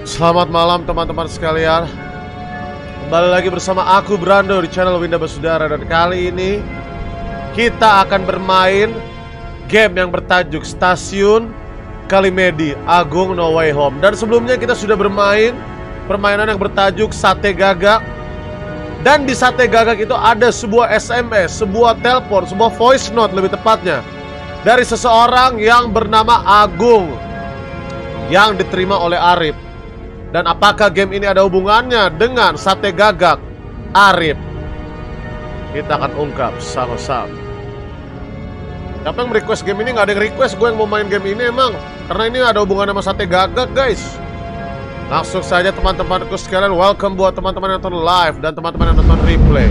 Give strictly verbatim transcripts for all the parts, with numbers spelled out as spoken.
Selamat malam teman-teman sekalian. Kembali lagi bersama aku Brando di channel Winda Basudara. Dan kali ini kita akan bermain game yang bertajuk Stasiun Kalimedi Agung No Way Home. Dan sebelumnya kita sudah bermain permainan yang bertajuk Sate Gagak. Dan di Sate Gagak itu ada sebuah S M S, sebuah telepon, sebuah voice note lebih tepatnya, dari seseorang yang bernama Agung, yang diterima oleh Arif. Dan apakah game ini ada hubungannya dengan Sate Gagak Arif? Kita akan ungkap sama-sama. Siapa yang request game ini? Gak ada yang request gue yang mau main game ini emang. Karena ini ada hubungan sama Sate Gagak guys. Langsung saja teman-temanku sekalian. Welcome buat teman-teman yang nonton live dan teman-teman yang nonton replay.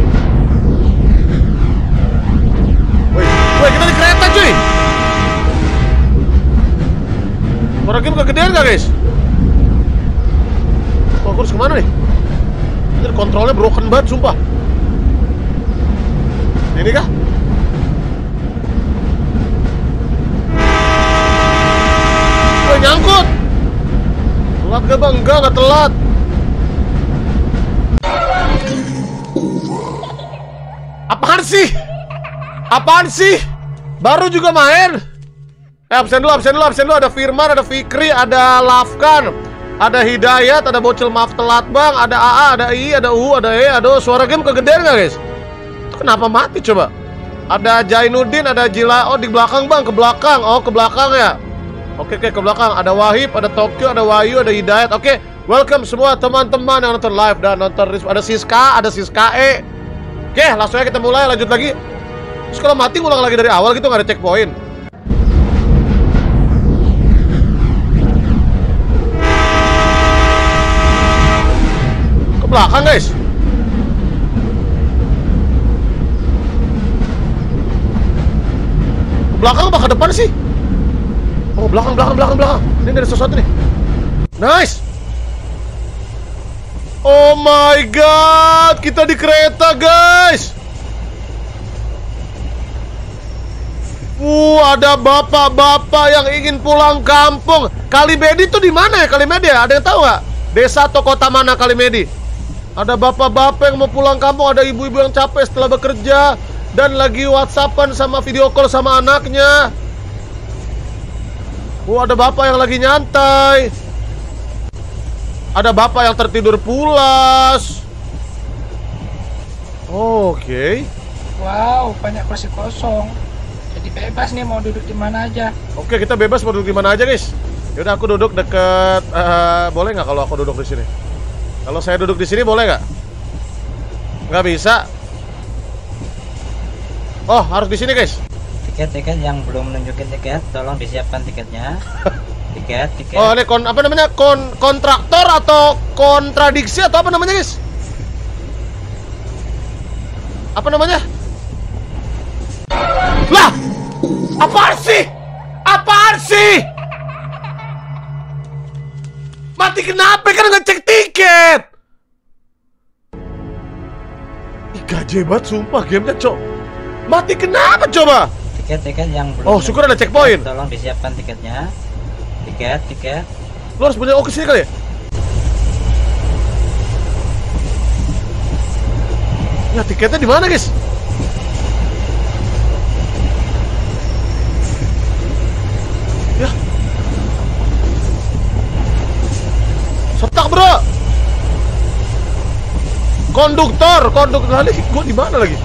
Woi, woi, kita di kereta cuy. Suara game kegedean gak guys? Oh, aku harus kemana nih? Ini kontrolnya broken banget, sumpah. Ini kah? Woi, nyangkut. Telat gak bang? Enggak, gak telat. Apaan sih? Apaan sih? Baru juga main. Eh, absen dulu, absen dulu, absen dulu. Ada Firman, ada Fikri, ada Lafkan, ada Hidayat, ada Bocil maaf telat bang, ada A A, ada I, ada U, ada E. Aduh, suara game kegedean gak guys? Itu kenapa mati coba? Ada Jainuddin, ada Jila. Oh, di belakang bang, ke belakang. Oh, ke belakang ya. Oke, oke, ke belakang. Ada Wahib, ada Tokyo, ada Wahyu, ada Hidayat. Oke, welcome semua teman-teman yang nonton live dan nonton. Ada Siska, ada Siska E. Oke, langsung aja kita mulai, lanjut lagi. Terus kalau mati ngulang lagi dari awal gitu, nggak ada checkpoint. Ke belakang guys. Ke belakang apa ke depan sih? Oh, belakang, belakang, belakang, belakang. Ini ada sesuatu nih. Nice. Oh my god, kita di kereta guys. Uh, ada bapak-bapak yang ingin pulang kampung. Kalimedi tuh di mana ya Kalimedi ya? Ada yang tahu nggak? Desa atau kota mana Kalimedi? Ada bapak-bapak yang mau pulang kampung, ada ibu-ibu yang capek setelah bekerja dan lagi WhatsAppan sama video call sama anaknya. Oh, ada bapak yang lagi nyantai. Ada bapak yang tertidur pulas. Oh, oke. Okay. Wow, banyak kursi kosong. Jadi bebas nih mau duduk di mana aja. Oke, kita bebas mau duduk di mana aja, guys. Yaudah, aku duduk deket. Uh, boleh nggak kalau aku duduk di sini? Kalau saya duduk di sini boleh nggak? Nggak bisa. Oh, harus di sini, guys. Tiket-tiket yang belum menunjukin tiket, tolong disiapkan tiketnya. Tiket, tiket. Oh, ini kon apa namanya? Kon kontraktor atau kontradiksi atau apa namanya, guys? Apa namanya? Lah! Apaan sih? Apaan sih? Mati kenapa? Kan ngecek tiket. Ih, gaje banget sumpah gamenya, cok. Mati kenapa coba? Tiket-tiket yang belum. Oh, syukur ada checkpoint. Tolong disiapkan tiketnya. Tiket, tiket. Lo harus punya oh kesini kali ya? Ya, tiketnya di mana, guys? Ya. Setak, bro. Konduktor, konduktor kali. Gue di mana lagi?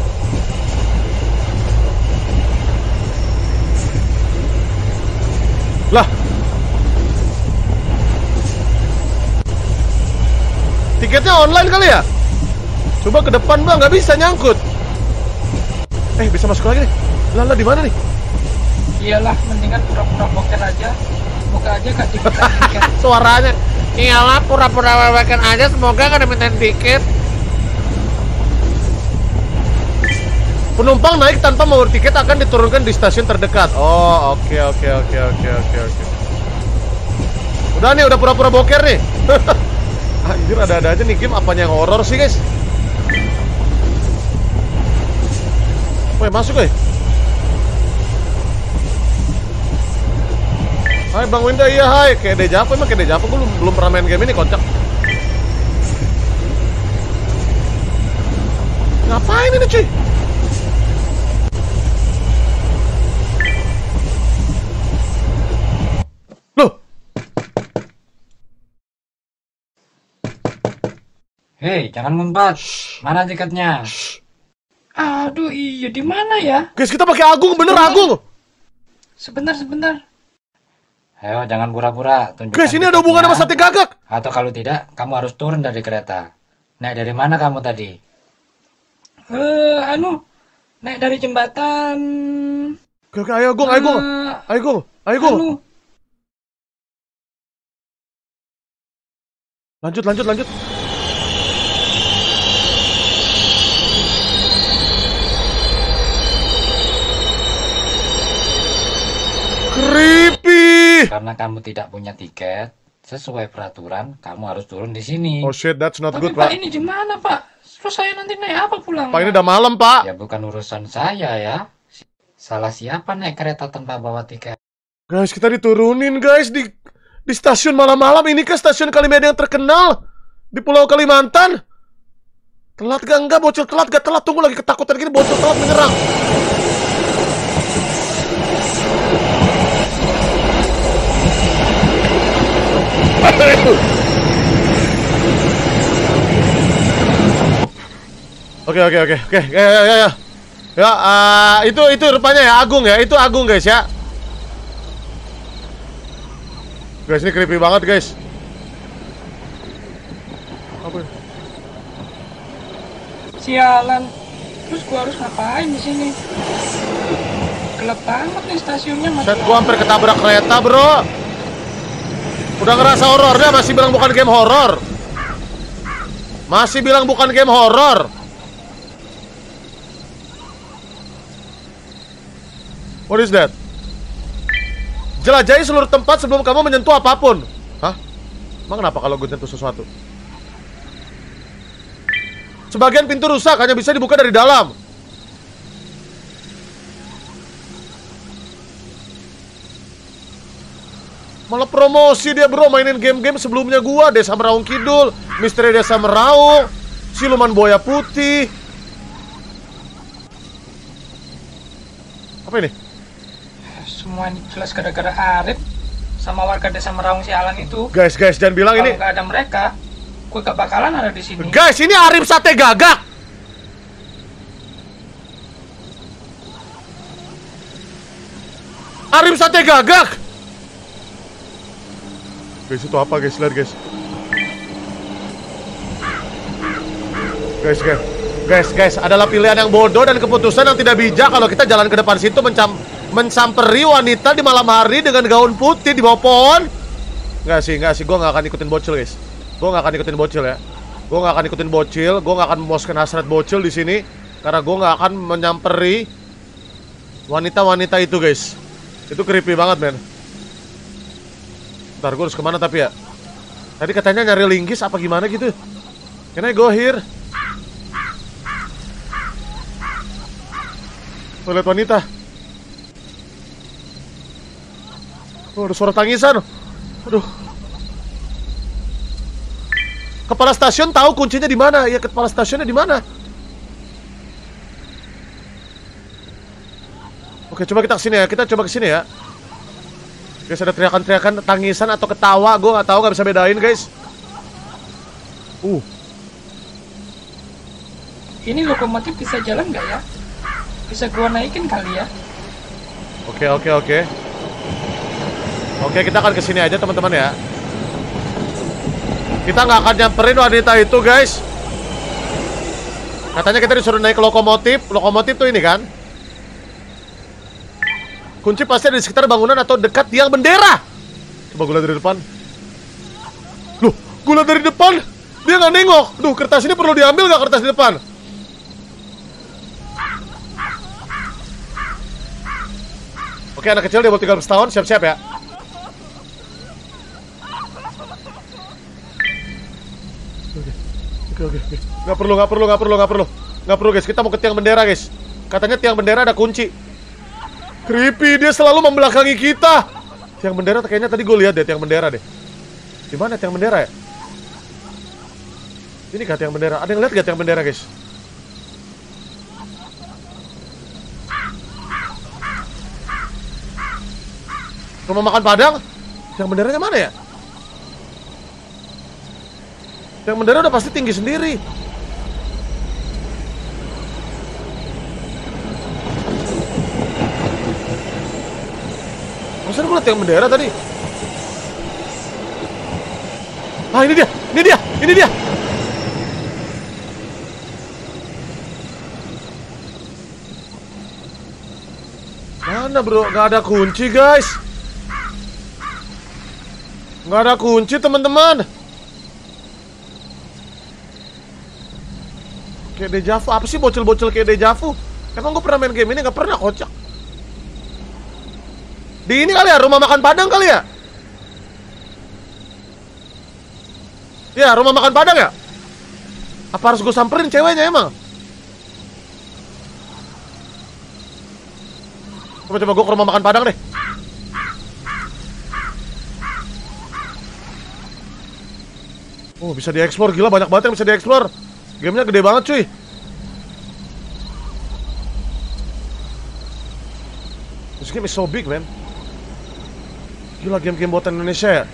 Lah. Tiketnya online kali ya? Coba ke depan bang, nggak bisa nyangkut. Eh, bisa masuk lagi nih. Lala di mana nih? Iyalah, mendingan pura-pura boker aja. Semoga aja gak dimintain tiket. Suaranya. Iyalah, pura-pura wewekan aja. Semoga gak dimintain tiket. Penumpang naik tanpa membawa tiket akan diturunkan di stasiun terdekat. Oh, oke, oke, oke, oke, oke, oke. Udah nih, udah pura-pura boker nih. Anjir, ada-ada aja nih game. Apanya yang horor sih, guys? Woi, masuk, woi. Hai Bang Winda, iya hai. Kayak Dejavu, emang kayak Dejavu, gue belum, belum pernah main game ini, kocak. Ngapain ini cuy? Loh? Hei, jangan ngumpet. Mana tiketnya? Aduh, iya di mana ya? Guys, kita pakai Agung, bener Agung. Sebentar, sebentar. Ayo, jangan pura-pura. Guys, ini ada hubungan sama sate gagak. Atau kalau tidak, kamu harus turun dari kereta. Naik dari mana kamu tadi? Eh, anu, naik dari jembatan. Oke, oke, ayo Agung, ayo Agung. Eh, Ayo Agung, ayo Agung. anu, Lanjut, lanjut, lanjut. Creepy. Karena kamu tidak punya tiket, sesuai peraturan, kamu harus turun di sini. Oh shit, that's not tapi good, Pak, Pak. ini di mana, Pak? Terus saya nanti naik apa pulang? Pak, ini udah malam, Pak. Ya bukan urusan saya ya. Salah siapa naik kereta tanpa bawa tiket? Guys, kita diturunin, guys, di di stasiun malam-malam. Ini kan stasiun Kalimeda yang terkenal di Pulau Kalimantan. Telat gak? Enggak, bocil telat gak? Telat, tunggu lagi ketakutan gini, bocil telat menyerang. Oke, oke, oke, oke, ya, ya, ya, ya. Ya, uh, itu itu rupanya ya Agung ya, itu Agung guys ya. Guys, ini creepy banget guys. Apa ini? Sialan. Terus gua harus ngapain di sini? Gelap banget nih stasiunnya. Set, gua hampir ketabrak kereta bro. Udah ngerasa horornya masih bilang bukan game horor. Masih bilang bukan game horor. What is that? Jelajahi seluruh tempat sebelum kamu menyentuh apapun. Hah? Emang kenapa kalau gue nyentuh sesuatu? Sebagian pintu rusak, hanya bisa dibuka dari dalam. Malah promosi dia bro, mainin game-game sebelumnya gua. Desa Meraung Kidul, Misteri Desa Meraung, Siluman Buaya Putih. Apa ini? Semua ini jelas gara-gara Arif sama warga Desa Meraung Sialan itu. Guys, guys, jangan bilang Kalau ini. nggak ada mereka, gue gak bakalan ada di sini. Guys, ini Arif sate gagak. Arif sate gagak. Guys, itu apa guys? Lihat guys. Guys, guys. Guys, guys, adalah pilihan yang bodoh dan keputusan yang tidak bijak kalau kita jalan ke depan situ mencam mencamperi wanita di malam hari dengan gaun putih di bawah pohon. Enggak sih, enggak sih, gue gak akan ikutin bocil guys. Gue gak akan ikutin bocil ya. Gue gak akan ikutin bocil. Gue gak akan memuaskan hasrat bocil di sini karena gue gak akan menyamperi wanita-wanita itu guys. Itu creepy banget men. Ntar gue harus kemana tapi ya. Tadi katanya nyari linggis apa gimana gitu. Can I go here? Tuh lihat wanita. Oh, ada suara tangisan. Aduh. Kepala stasiun tahu kuncinya di mana? Ya, kepala stasiunnya di mana? Oke, coba kita kesini ya. Kita coba kesini ya. Guys, ada teriakan-teriakan tangisan atau ketawa. Gue nggak tahu, nggak bisa bedain, guys. Uh. Ini lokomotif bisa jalan nggak ya? Bisa gua naikin kali ya? Oke, oke, oke. Oke, kita akan kesini aja teman-teman ya. Kita nggak akan nyamperin wanita itu guys. Katanya kita disuruh naik ke lokomotif. Lokomotif tuh ini kan. Kunci pasti ada di sekitar bangunan atau dekat tiang bendera. Coba gue lihat dari depan. Loh, gue lihat dari depan. Dia nggak nengok. Duh, kertas ini perlu diambil nggak kertas di depan? Oke, anak kecil dia mau tiga belas tahun, siap-siap ya. Oke, oke, oke. Nggak perlu, nggak perlu, nggak perlu, nggak perlu. Nggak perlu guys, kita mau ke tiang bendera guys. Katanya tiang bendera ada kunci. Creepy, dia selalu membelakangi kita. Tiang bendera kayaknya tadi gue lihat deh tiang bendera deh. Di mana tiang bendera ya? Ini kah tiang bendera? Ada yang lihat gak tiang bendera, guys? Rumah makan Padang? Tiang benderanya mana ya? Tiang bendera udah pasti tinggi sendiri. Masa gue liat tiang bendera tadi? Ah, ini dia, ini dia, ini dia. Mana bro? Gak ada kunci guys. Gak ada kunci teman-teman. Kayak dejavu. Apa sih bocil-bocil kayak dejavu? Emang gue pernah main game ini? Gak pernah, kocak. Di ini kali ya, rumah makan Padang kali ya? Ya, rumah makan Padang ya? Apa harus gue samperin ceweknya emang? Coba-coba gue ke rumah makan Padang deh. Oh, bisa dieksplor. Gila, banyak banget yang bisa dieksplor. Gamenya gede banget cuy. This game is so big man. Gila, game-game buatan Indonesia ya.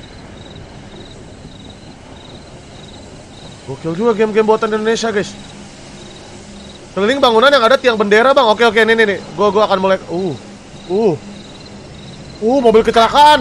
Gokil juga game-game buatan Indonesia guys. Keliling bangunan yang ada tiang bendera bang. Oke oke nih nih nih. Gue gue akan mulai. Uh, uh, uh mobil kecelakaan.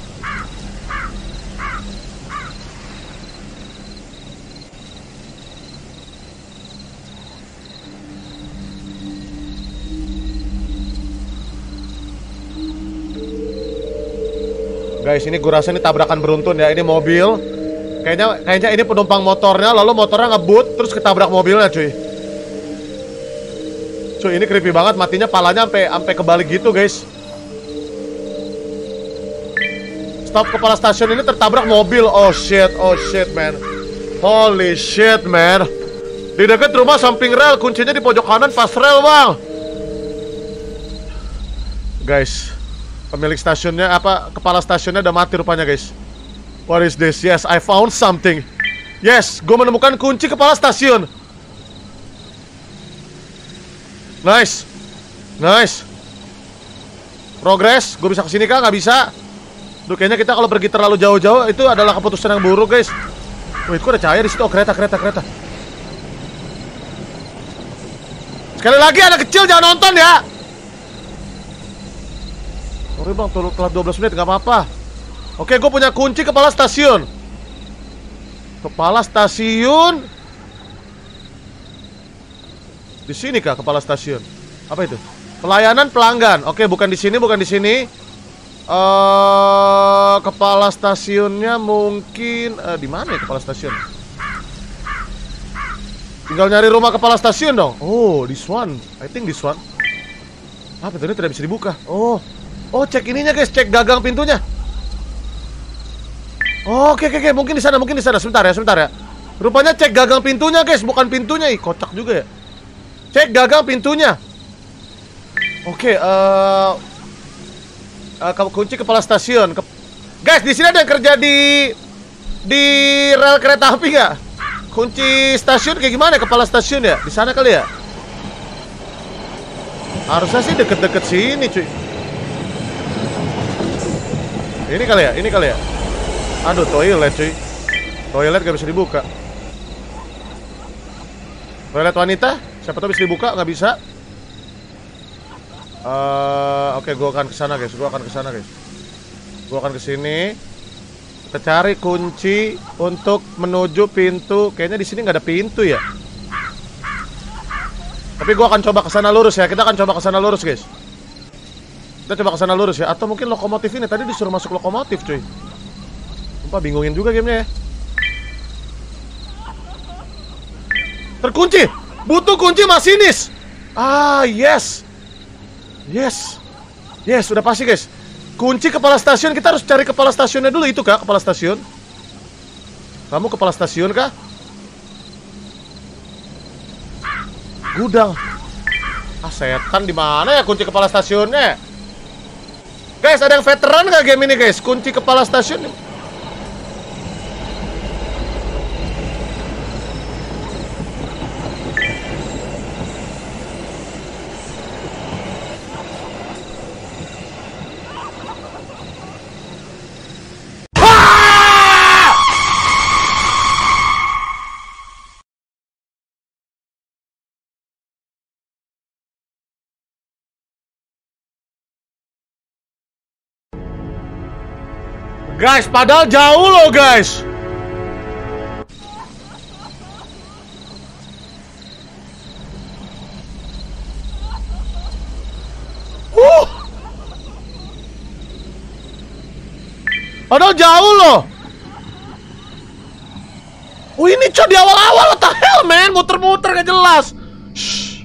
Guys, ini gue rasa ini tabrakan beruntun ya. Ini mobil. Kayaknya kayaknya ini penumpang motornya, lalu motornya ngebut terus ketabrak mobilnya cuy. Cuy, ini creepy banget, matinya palanya sampai sampai kebalik gitu, guys. Stop kepala stasiun ini tertabrak mobil. Oh shit, oh shit, man. Holy shit, man. Di dekat rumah samping rel, kuncinya di pojok kanan pas rel, bang. Guys, pemilik stasiunnya apa kepala stasiunnya udah mati rupanya, guys. What is this? Yes, I found something. Yes, gue menemukan kunci kepala stasiun. Nice, nice. Progress, gue bisa kesini kah? Gak bisa. Duh, kayaknya kita kalau pergi terlalu jauh-jauh itu adalah keputusan yang buruk, guys. Wait, kok ada cahaya di situ? Oh, kereta, kereta, kereta. Sekali lagi anak kecil jangan nonton ya. Sorry bang, telat dua belas menit, gak apa-apa. Oke, gue punya kunci kepala stasiun. Kepala stasiun. Di sini kah kepala stasiun? Apa itu? Pelayanan pelanggan. Oke, bukan di sini, bukan di sini. Uh, kepala stasiunnya mungkin uh, di mana ya kepala stasiun? Tinggal nyari rumah kepala stasiun dong. Oh, this one. I think this one. Apa itu? Ini tidak bisa dibuka. Oh, oh cek ininya guys, cek gagang pintunya. Oh, oke, oke, oke, mungkin di sana, mungkin di sana. Sebentar ya, sebentar ya. Rupanya cek gagang pintunya guys, bukan pintunya. Ih, kocak juga ya. Cek gagang pintunya. Oke, okay, uh, uh, kunci kepala stasiun. Ke Guys, di sini ada yang kerja di di rel kereta api nggak? Kunci stasiun kayak gimana? Kepala stasiun ya? Di sana kali ya? Harusnya sih deket-deket sini, cuy. Ini kali ya? Ini kali ya? Aduh, toilet, cuy. Toilet gak bisa dibuka. Toilet wanita? Siapa tahu bisa dibuka, nggak bisa. Uh, Oke, okay, gue akan kesana guys. Gue akan kesana guys. Gue akan kesini. Kita cari kunci untuk menuju pintu. Kayaknya di sini nggak ada pintu ya. Tapi gue akan coba kesana lurus ya. Kita akan coba kesana lurus guys. Kita coba kesana lurus ya. Atau mungkin lokomotif ini tadi disuruh masuk lokomotif cuy. Sumpah bingungin juga gamenya ya. Terkunci. Butuh kunci masinis. Ah, yes. Yes. Yes, sudah pasti guys. Kunci kepala stasiun, kita harus cari kepala stasiunnya dulu. Itu kah kepala stasiun? Kamu kepala stasiun kah? Gudang. Ah, setan, di mana ya kunci kepala stasiunnya? Guys, ada yang veteran nggak game ini guys? Kunci kepala stasiun. Guys, padahal jauh loh guys. Uh. Padahal jauh loh. Oh ini cok di awal-awal, what the hell man, muter-muter gak jelas. Shh.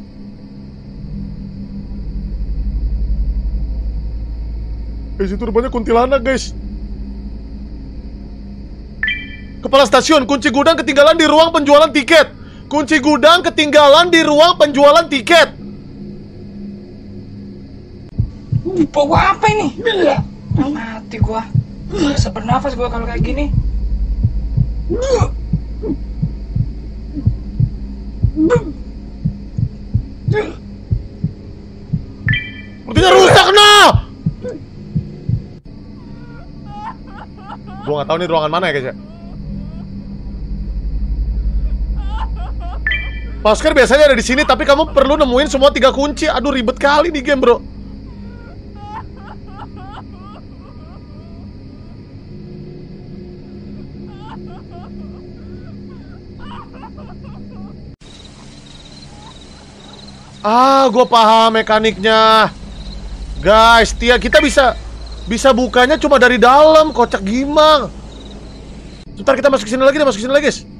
Guys, itu rupanya kuntilanak guys. Kepala stasiun, kunci gudang ketinggalan di ruang penjualan tiket. Kunci gudang ketinggalan di ruang penjualan tiket. Bawa apa ini? Mati gua. Bisa bernafas gua kalau kayak gini. Sepertinya rusak nah. Gua nggak tahu nih ruangan mana ya guys ya. Oscar biasanya ada di sini, tapi kamu perlu nemuin semua tiga kunci. Aduh ribet kali nih game bro. Ah, gue paham mekaniknya. Guys, Tia, kita bisa bisa bukanya cuma dari dalam. Kocak gimang. Sebentar, kita masuk sini lagi deh, masuk sini lagi guys.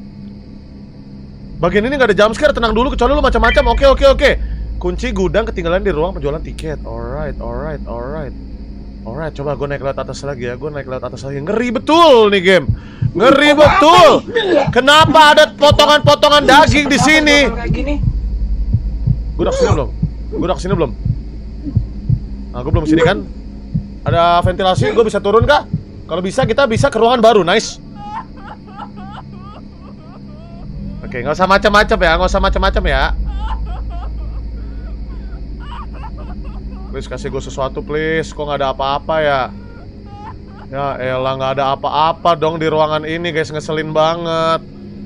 Bagian ini nggak ada jumpscare, tenang dulu, kecuali lu macam-macam. Oke, oke, oke. Kunci gudang ketinggalan di ruang penjualan tiket. Alright, alright, alright. Alright, coba gue naik lewat atas lagi ya. Gue naik lewat atas lagi. Ngeri betul nih game. Ngeri betul. Kenapa ada potongan-potongan daging di sini? Gue udah kesini belum? Gue udah kesini belum? Nah, gue belum kesini kan? Ada ventilasi, gue bisa turun kah? Kalau bisa, kita bisa ke ruangan baru. Nice. Oke, nggak usah macam-macam ya, nggak usah macam-macam ya. Please kasih gue sesuatu please. Kok nggak ada apa-apa ya? Ya elah, nggak ada apa-apa dong di ruangan ini guys, ngeselin banget.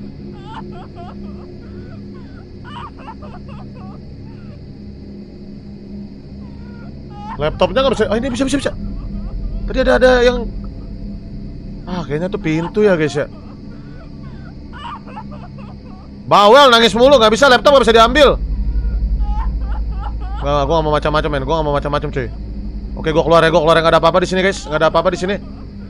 Laptopnya nggak bisa. Oh ini bisa bisa bisa. Tadi ada ada yang. Ah kayaknya tuh pintu ya guys ya. Bawel nangis mulu, nggak bisa, laptop nggak bisa diambil. Nggak, gue nggak mau macam-macam men, gue nggak mau macam-macam cuy. Oke, gue keluar ya, gue keluar, nggak ada apa-apa di sini guys, nggak ada apa-apa di sini.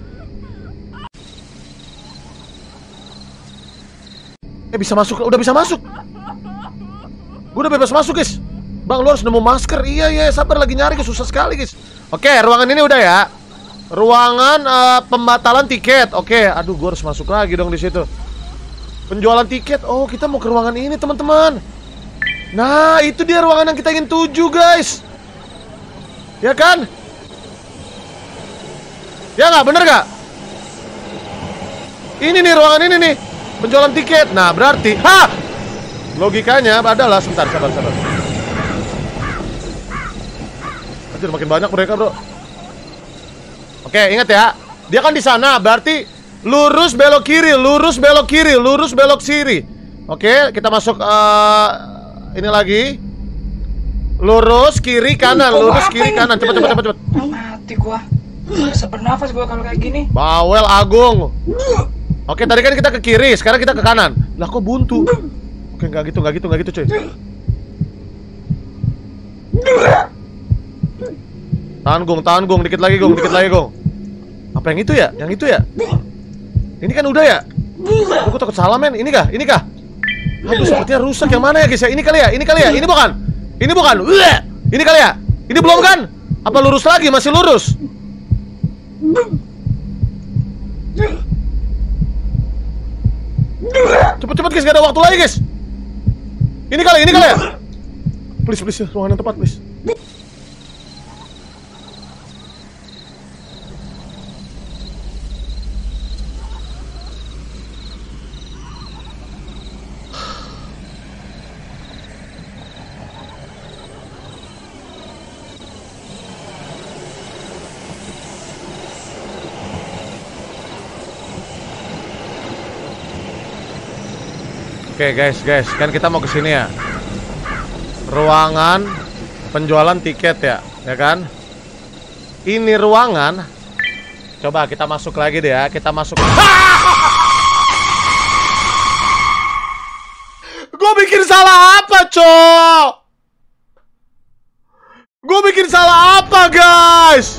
Eh bisa masuk, udah bisa masuk. Gue udah bebas masuk guys. Bang, lu harus nemu masker. Iya iya, sabar lagi nyari guys, susah sekali guys. Oke, ruangan ini udah ya. Ruangan uh, pembatalan tiket. Oke, aduh, gue harus masuk lagi dong di situ. Penjualan tiket. Oh, kita mau ke ruangan ini, teman-teman. Nah, itu dia ruangan yang kita ingin tuju, guys. Ya kan? Ya nggak? Bener nggak? Ini nih ruangan ini nih. Penjualan tiket. Nah, berarti ha! Logikanya adalah sebentar, sabar, sabar. Anjir, makin banyak mereka, bro. Oke, ingat ya. Dia kan di sana, berarti lurus belok kiri, lurus belok kiri, lurus belok kiri. Oke, kita masuk uh, ini lagi. Lurus kiri kanan, lurus kiri kanan. Cepet cepet cepet cepet. Mati gua. Bisa bernafas gua kalau kayak gini. Bawel Agung. Oke, tadi kan kita ke kiri, sekarang kita ke kanan. Lah kok buntu? Oke, nggak gitu, nggak gitu, nggak gitu, coy. Tahan Gung, tahan Gung, dikit lagi Gung, dikit lagi Gung. Apa yang itu ya? Yang itu ya? Ini kan udah ya? Aku takut salah men, ini kah? Ini kah? Aduh sepertinya rusak, yang mana ya guys ya? Ini kali ya? Ini kali ya? Ini bukan? Ini bukan? Udah. Ini kali ya? Ini belum kan? Apa lurus lagi? Masih lurus? Cepet-cepet guys, gak ada waktu lagi guys. Ini kali, ini kali ya? Please, please, ruangan yang tepat please. Oke guys, guys, kan kita mau ke sini ya. Ruangan penjualan tiket ya, ya kan? Ini ruangan. Coba kita masuk lagi deh ya, kita masuk. Gue bikin salah apa, cok? Gue bikin salah apa, guys?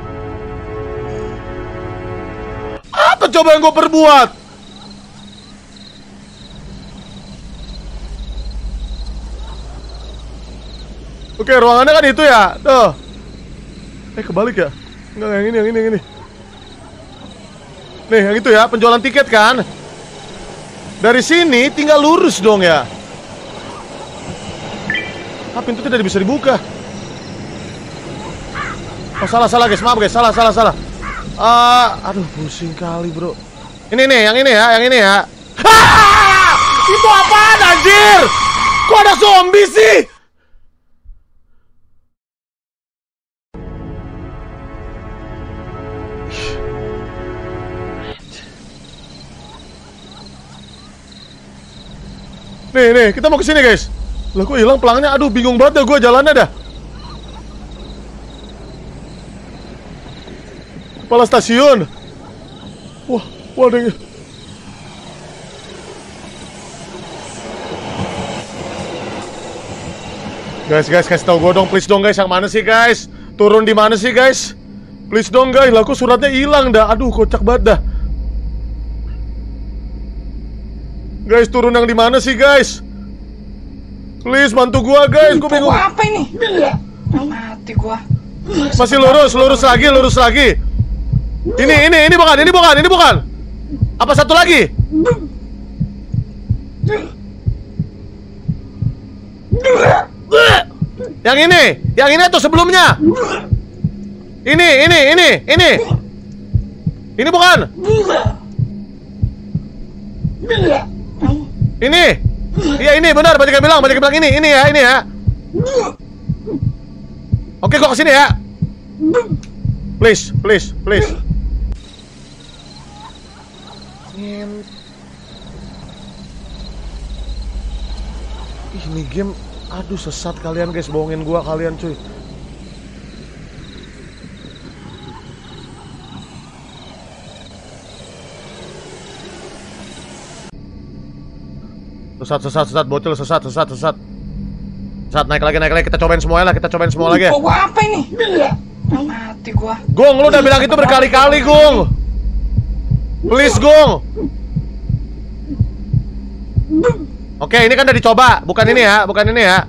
Apa coba yang gue perbuat? Oke, ruangannya kan itu ya. Tuh. Eh, kebalik ya? Enggak, yang ini, yang ini, yang ini. Nih, yang itu ya, penjualan tiket kan. Dari sini tinggal lurus dong ya. Ah, pintu tidak bisa dibuka. Oh, salah, salah guys, maaf guys, salah, salah, salah. Uh, aduh, pusing kali bro. Ini nih, yang ini ya, yang ini ya. Ah! Itu apaan anjir? Kok ada zombie sih? Nih, nih, kita mau ke sini guys. Lah kok hilang pelangnya? Aduh, bingung banget dah gue jalannya dah. Kepala stasiun. Wah, wah ada. Guys, guys, kasih tau gue dong, please dong guys, yang mana sih guys? Turun di mana sih guys? Please dong guys, lah kok suratnya hilang dah. Aduh, kocak banget dah. Guys, turun yang di mana sih guys? Please bantu gua guys, gua bingung. Apa ini? Mati gua. Masih lurus, lurus lagi, lurus lagi. Ini, ini, ini bukan, ini bukan, ini bukan. Apa satu lagi? Yang ini, yang ini atau sebelumnya? Ini, ini, ini, ini. Ini bukan. Ini. Iya ini benar, banyak yang bilang, banyak yang bilang ini, ini ya, ini ya. Oke, gua kesini ya. Please, please, please. Ih, ini game, aduh sesat kalian guys, bohongin gua kalian cuy. Sesat, sesat, sesat, bocil, sesat, sesat, sesat. Sesat, naik lagi, naik lagi, kita cobain semuanya lah, kita cobain semua lagi. Bawa apa ini? Mati gua. Gong, lu udah bilang itu berkali-kali, Gong. Please, Gong. Oke, ini kan udah dicoba, bukan ini ya, bukan ini ya.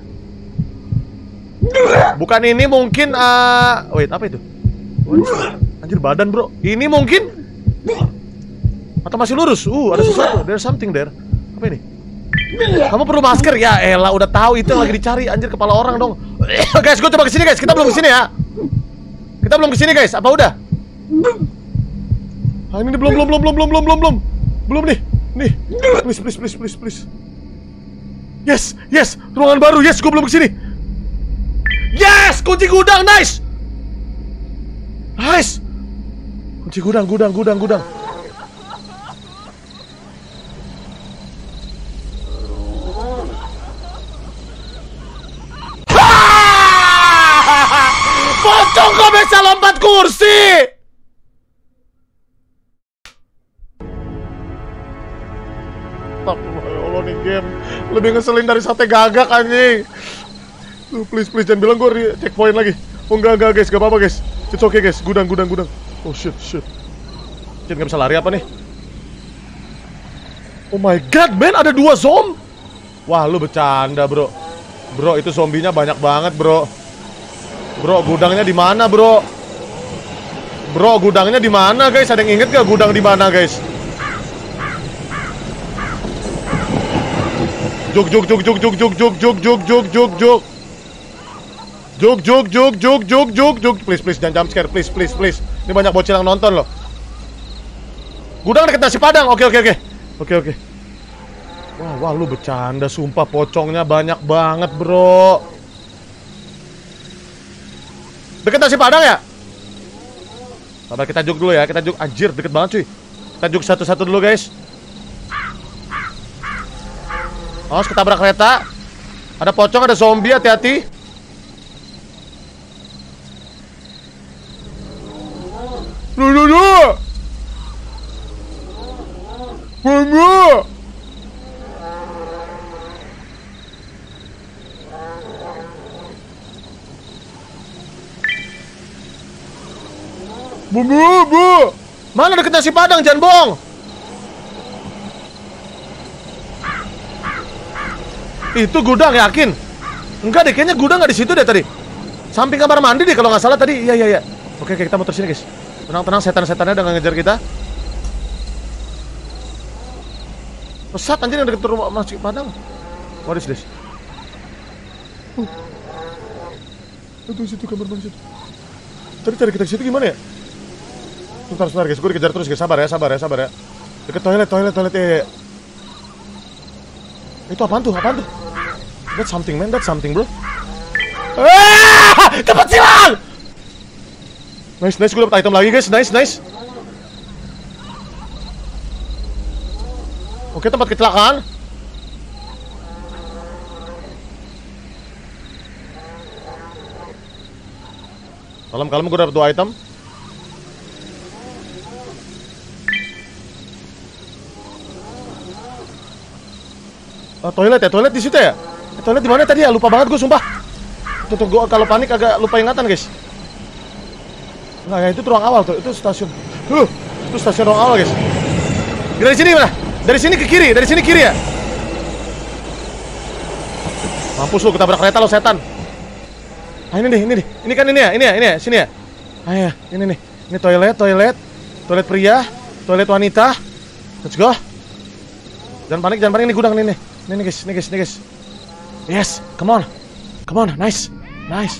Bukan ini mungkin, uh... wait, apa itu? Anjir, badan, bro. Ini mungkin? Atau masih lurus? Uh, ada sesuatu, there's something there. Apa ini? Kamu perlu masker ya, elah udah tahu itu yang lagi dicari, anjir kepala orang dong. Guys, gue coba kesini guys, kita belum kesini ya. Kita belum kesini guys, apa udah? Ah, ini belum, belum, belum, belum, belum, belum, belum, belum, belum nih, nih. Please, please, please, please, please. Yes, yes, ruangan baru, yes, gue belum kesini. Yes, kunci gudang, nice, nice. Kunci gudang, gudang, gudang, gudang. Pocong kok bisa lompat kursi? Astagfirullah, ya Allah nih game lebih ngeselin dari sate gagak anjing. Tuh, please, please, jangan bilang gue checkpoint lagi. Oh enggak, enggak guys, gak apa-apa guys. It's okay guys, gudang, gudang, gudang. Oh shit, shit. Shit, gak bisa lari apa nih? Oh my god, man, ada dua zombie. Wah, lu bercanda bro. Bro, itu zombinya banyak banget bro. Bro, gudangnya di mana, bro? Bro, gudangnya di mana, guys? Ada yang inget gak gudang di mana, guys? Juk juk juk juk juk juk juk juk juk juk juk juk. Juk juk juk juk juk juk juk. Please, please, jangan jump scare, please, please, please. Ini banyak bocil yang nonton loh. Gudang dekat nasi padang. Oke, oke, oke. Oke, oke. Wah, wah, lu bercanda, sumpah pocongnya banyak banget, bro. Deket nasi padang ya? Sabar, kita juk dulu ya, kita juk. Anjir, deket banget cuy. Kita juk satu-satu dulu guys. Awas ketabrak kereta. Ada pocong, ada zombie, hati-hati. Duh, duh, duh. Bumbu. Bumbu, bu. Mana deket nasi padang, jangan bohong. Itu gudang, yakin? Enggak deh, kayaknya gudang nggak di situ deh tadi. Samping kamar mandi deh kalau nggak salah tadi. Iya, iya, iya. Oke, oke, kita muter sini, guys. Tenang, tenang, setan-setannya udah nggak ngejar kita. Pesat anjir yang deket rumah nasi padang. What is this? Uh. Itu situ kamar mandi situ. Tadi cari kita ke situ gimana ya? Sebentar, sebentar guys, gue dikejar terus guys. Sabar ya, sabar ya, sabar ya. Deket toilet, toilet, toilet ya. Itu apaan tuh? Apaan tuh? That's something man, that's something bro. Ah! Cepet silang! Nice, nice, gue dapet item lagi guys. Nice, nice. Oke, tempat kecelakaan. Kalem-kalem, gue dapet dua item. Oh, toilet ya, toilet di situ ya. Eh, toilet di mana tadi ya? Lupa banget gue sumpah. Tuh, tuh gue kalau panik agak lupa ingatan guys. Nah, ya itu ruang awal tuh, itu stasiun. Huh, itu stasiun ruang awal guys. Dari sini mana? Dari sini ke kiri, dari sini kiri ya. Mampus lu, ketabrak kereta lo setan. Ah ini nih, ini nih, ini kan ini ya, ini ya, ini ya, sini ya. Ah ya, ini nih, ini toilet, toilet, toilet pria, toilet wanita. Let's go. Jangan panik, jangan panik, ini gudang ini nih. Ini nih guys, ini guys, ini guys. Yes, come on, come on, nice, nice.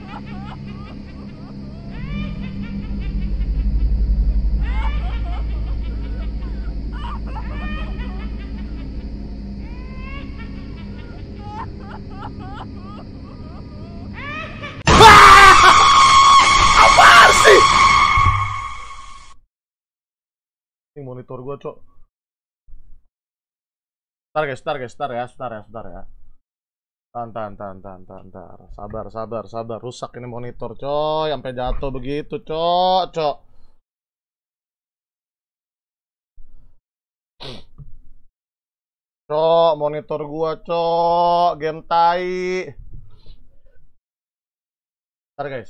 Apaan sih? Ini monitor gua, cok. Ntar guys, ntar guys, ntar ya, ntar ya, ntar ya. Tahan, tahan, tahan, tahan, tahan, tahan. Sabar, sabar, sabar. Rusak ini monitor, coy. Sampai jatuh begitu, cok, cok. Cok, monitor gua, cok. Game tai. Ntar guys.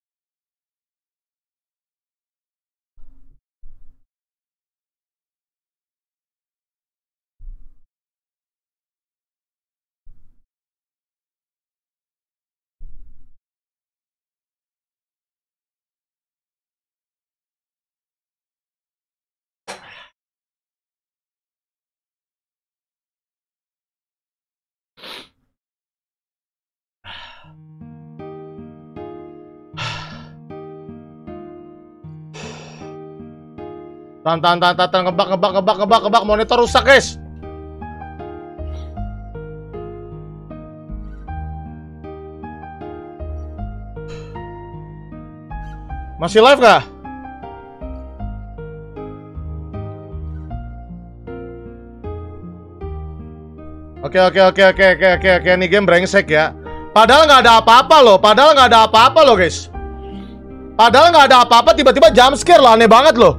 Tahan, tahan, tahan, tahan, ngebak, ngebak, ngebak, ngebak, ngebak, monitor rusak guys. Masih live gak? Oke, oke, oke, oke, oke, oke, oke, ini game brengsek ya. Padahal nggak ada apa-apa loh, padahal nggak ada apa-apa loh guys. Padahal nggak ada apa-apa, tiba-tiba jump scare loh, aneh banget loh.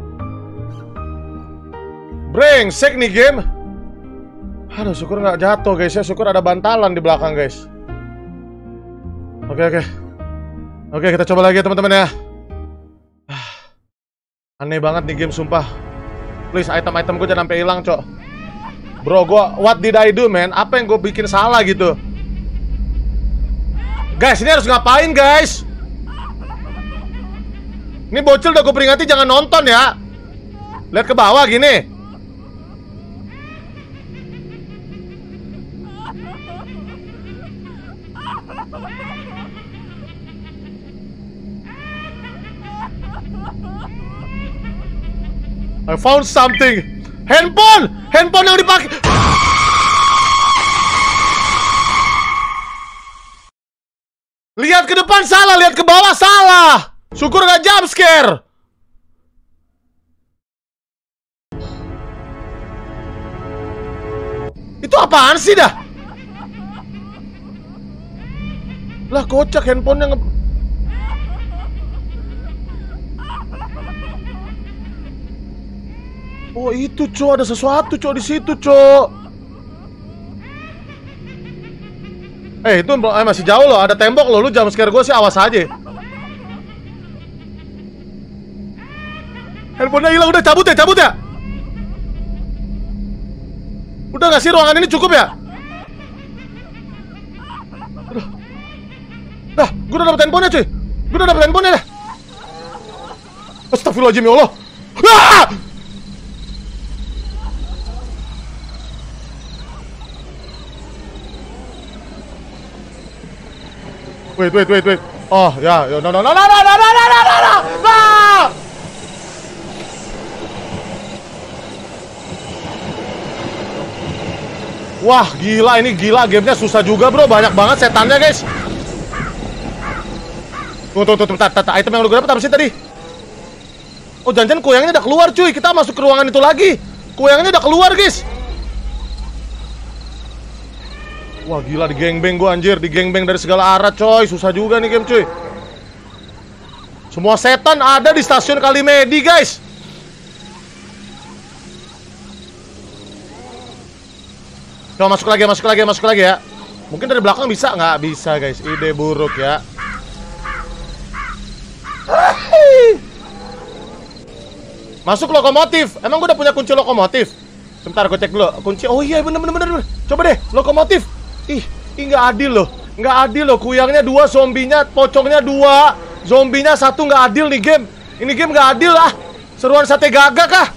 Brengsek nih game. Aduh, syukur nggak jatuh guys ya, syukur ada bantalan di belakang guys. Oke, oke, oke, kita coba lagi ya teman-teman ya. Aneh banget nih game sumpah. Please item-item gue jangan sampai hilang cok. Bro, gue what did I do man? Apa yang gue bikin salah gitu? Guys, ini harus ngapain guys? Ini bocil udah gue peringati jangan nonton ya. Lihat ke bawah gini. I found something. Handphone, handphone yang dipakai. Lihat ke depan salah, lihat ke bawah salah. Syukur gak jump scare. Itu apaan sih dah? Lah kocak handphonenya nge... Oh itu cok, ada sesuatu cok di situ cok. Eh itu eh, masih jauh loh, ada tembok loh. Lu jam scare gue sih awas aja. Handphonenya hilang, udah cabut ya, cabut ya. Udah gak sih ruangan ini cukup ya? Udah, dah, gue udah dapet handphonenya cuy. Gue udah dapet handphonenya dah. Astagfirullahaladzim ya Allah. Ah! Wait, wait, wait, wait. Oh, ya, ya, no, no, no, no, no, no, no, no, no, no, no, no. Wah, gila ini gila gamenya susah juga bro, banyak banget setannya guys. Tuh, tuh, tuh, tuh, tuh, tuh, item yang lu dapet apa sih tadi? Oh, jangan-jangan kuyangnya udah keluar cuy, kita masuk ke ruangan itu lagi. Kuyangnya udah keluar guys. Wah gila, di gangbang gue anjir, di gangbang dari segala arah coy. Susah juga nih game cuy. Semua setan ada di stasiun Kalimedi guys. Coba masuk lagi, masuk lagi, masuk lagi ya. Mungkin dari belakang bisa, nggak bisa guys. Ide buruk ya. Masuk lokomotif. Emang gue udah punya kunci lokomotif? Sebentar gue cek dulu. Kunci, oh iya bener bener bener. Coba deh, lokomotif. Ih, ini nggak adil loh, nggak adil loh. Kuyangnya dua, zombinya, pocongnya dua, zombinya satu, nggak adil nih game. Ini game nggak adil lah. Seruan sate gagak kah?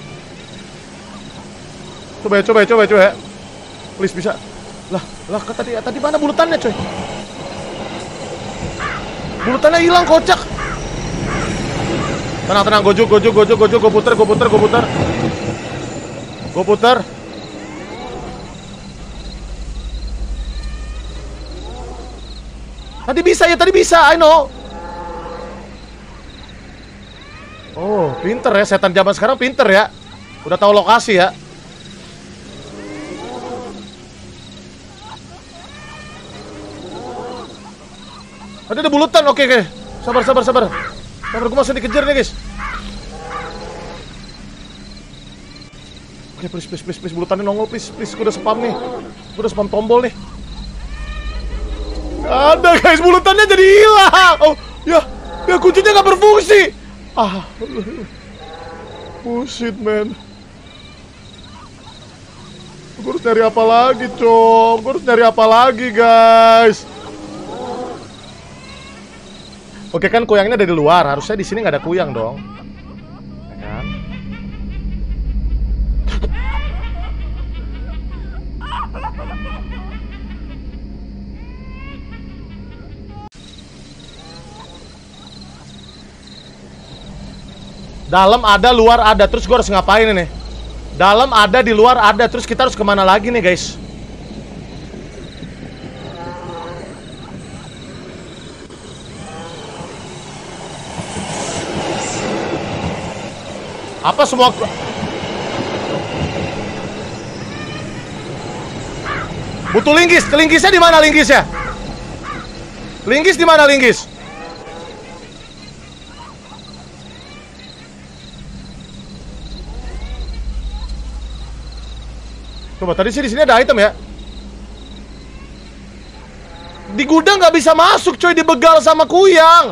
Coba ya, coba ya, coba ya, coba ya. Please bisa. Lah, lah tadi tadi mana bulutannya coy? Bulutannya hilang kocak. Tenang, tenang, gojuk, gojuk, gojuk, gojuk, gue puter, gue puter, gue puter. Gue puter. Tadi bisa ya, tadi bisa, I know. Oh, pinter ya, setan zaman sekarang pinter ya. Udah tahu lokasi ya. Tadi ada bulutan, oke, oke. Sabar, sabar, sabar. Sabar, gue masih dikejar nih guys. Oke, please, please, please, please, bulutannya nongol, please, please. Gue udah spam nih. Gue udah spam tombol nih. Ada guys, bulutannya jadi hilang. Oh, ya, ya kuncinya nggak berfungsi. Ah, bullshit man. Gue harus nyari apa lagi, cok? Gue harus nyari apa lagi, guys? Oke kan, kuyangnya ada di luar. Harusnya di sini nggak ada kuyang dong. Ya kan? Dalam ada, luar ada. Terus gue harus ngapain ini? Dalam ada, di luar ada. Terus kita harus kemana lagi nih guys? Apa semua? Butuh linggis. Linggisnya di mana linggisnya? Linggis di mana linggis? Coba tadi sih di sini ada item ya. Di gudang nggak bisa masuk coy, dibegal sama kuyang.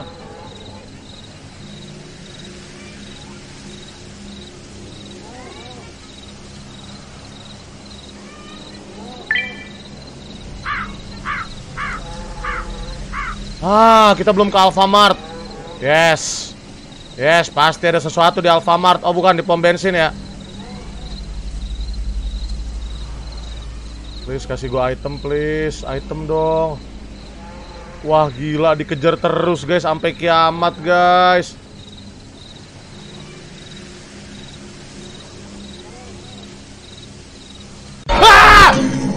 Ah, kita belum ke Alfamart. Yes. Yes, pasti ada sesuatu di Alfamart. Oh, bukan di pom bensin ya. Please, kasih gue item, please. Item dong. Wah, gila, dikejar terus, guys. Sampai kiamat, guys. Ah!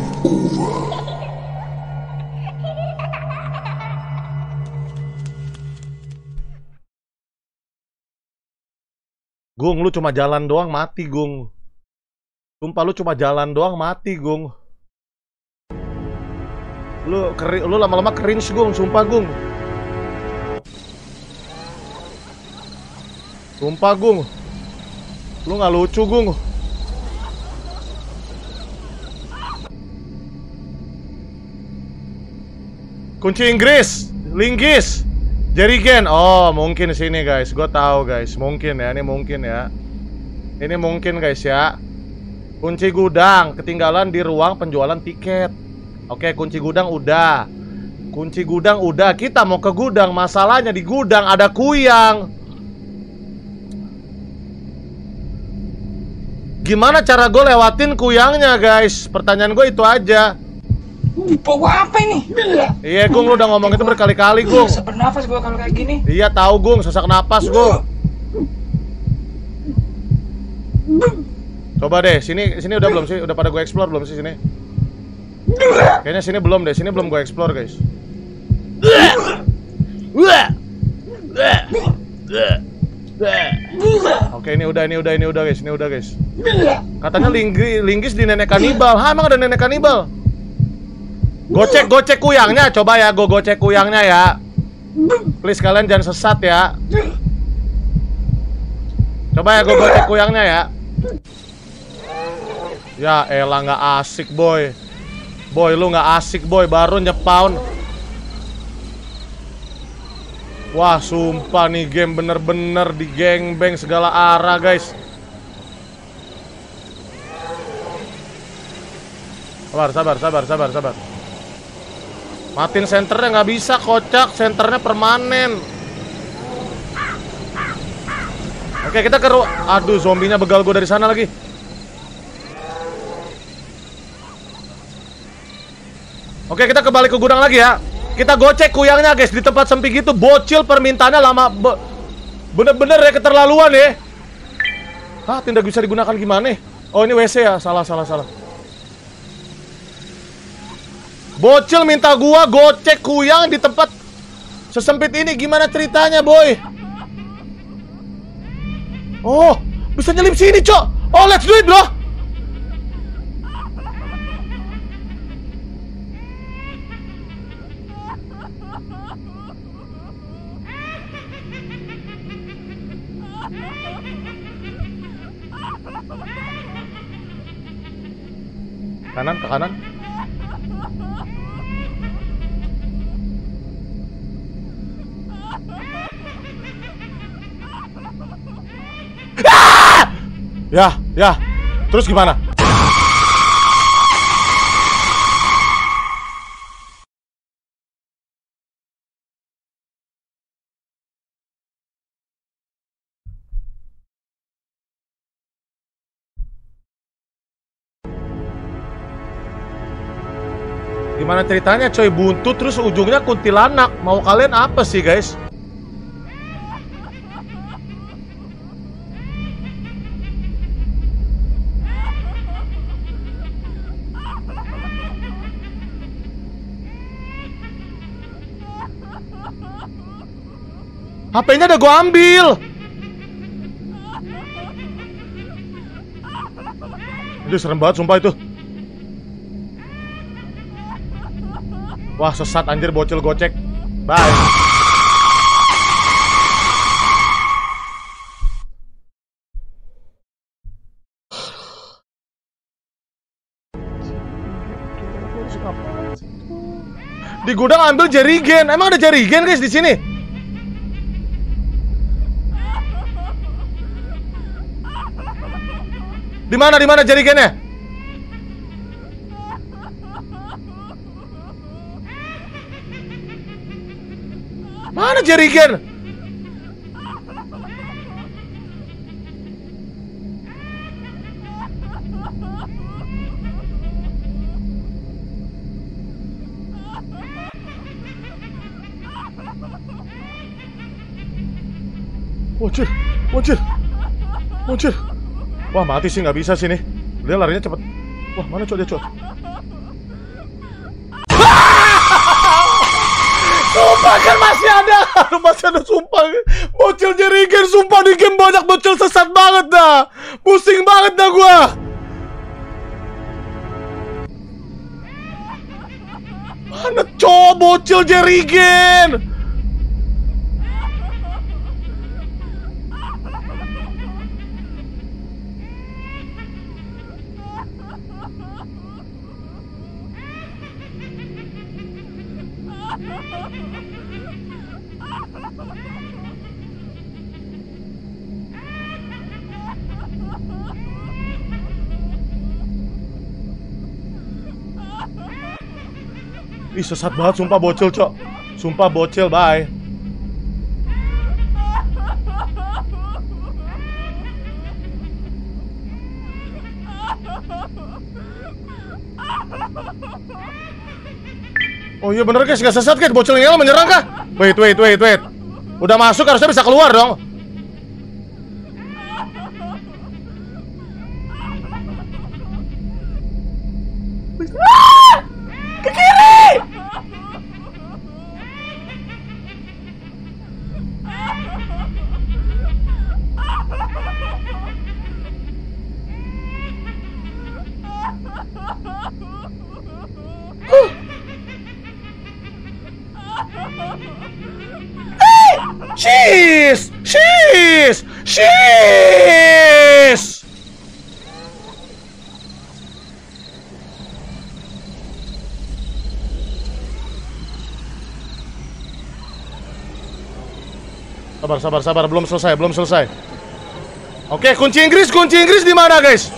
Gung, lu cuma jalan doang mati, Gung. Sumpah lu cuma jalan doang mati, Gung. Lu kering, lu lama-lama cringe Gung, sumpah Gung. Sumpah Gung. Lu nggak lucu Gung. Kunci Inggris, linggis, jerigen. Oh, mungkin sini guys. Gue tahu guys, mungkin ya, ini mungkin ya. Ini mungkin guys ya. Kunci gudang ketinggalan di ruang penjualan tiket. Oke, kunci gudang udah. Kunci gudang udah. Kita mau ke gudang. Masalahnya di gudang ada kuyang. Gimana cara gue lewatin kuyangnya guys? Pertanyaan gue itu aja. Bawa apa ini? Iya Gung, lu udah ngomong itu berkali-kali Gung. Bisa bernafas gue kalau kayak gini. Iya tahu Gung, sesak napas Gung. Coba deh, sini sini udah belum sih? Udah pada gue explore belum sih sini? Kayaknya sini belum deh, sini belum gue explore guys. Oke, ini udah, ini udah, ini udah guys, ini udah guys. Katanya linggi, linggis di nenek kanibal. Hah, emang ada nenek kanibal? Gocek, gocek kuyangnya, coba ya, gue gocek kuyangnya ya. Please kalian jangan sesat ya. Coba ya, gue gocek kuyangnya ya. Ya elah, nggak asik boy. Boy, lu nggak asik boy, baru nyepaun. Wah, sumpah nih game bener-bener di gangbang segala arah guys. Sabar, sabar, sabar, sabar, sabar. Matiin senternya nggak bisa, kocak. Senternya permanen. Oke, kita ke ru... Aduh, zombinya begal gue dari sana lagi. Oke, kita kembali ke gudang lagi ya. Kita gocek kuyangnya guys. Di tempat sempit gitu, bocil permintaannya lama. Bener-bener ya, keterlaluan ya. Hah, tidak bisa digunakan gimana? Oh, ini W C ya? Salah, salah, salah. Bocil minta gua gocek kuyang di tempat sesempit ini. Gimana ceritanya, boy? Oh, bisa nyelip sini, cok. Oh, let's do it, bro. Kanan, ke kanan. Ah! Ya, ya. Terus gimana? Gimana ceritanya coy, buntut terus ujungnya kuntilanak. Mau kalian apa sih guys? H P-nya udah gua ambil. Itu serem banget sumpah itu. Wah, sesat anjir bocil gocek. Bye. Di gudang ambil jerigen. Emang ada jerigen guys di sini? Di mana di mana jerigennya? Mana jerigen? Bocil, bocil, bocil. Wah, mati sih, nggak bisa sini. Dia larinya cepet. Wah, mana cok dia cok? Sumpah kan masih ada. Aduh, masih ada sumpah. Bocil jerigen, sumpah di game banyak bocil sesat banget dah. Pusing banget dah gua. Mana Cowok bocil jerigen. Ih, sesat banget, sumpah bocil, cok. Sumpah bocil, bye. Oh iya bener guys, gak sesat guys, bocil ini menyerang kah? Wait, wait, wait, wait. Udah masuk harusnya bisa keluar dong. Ke kiri! Cheese! Cheese! Cheese! Sabar, sabar, sabar, belum selesai, belum selesai. Oke, kunci Inggris, kunci Inggris di mana, guys?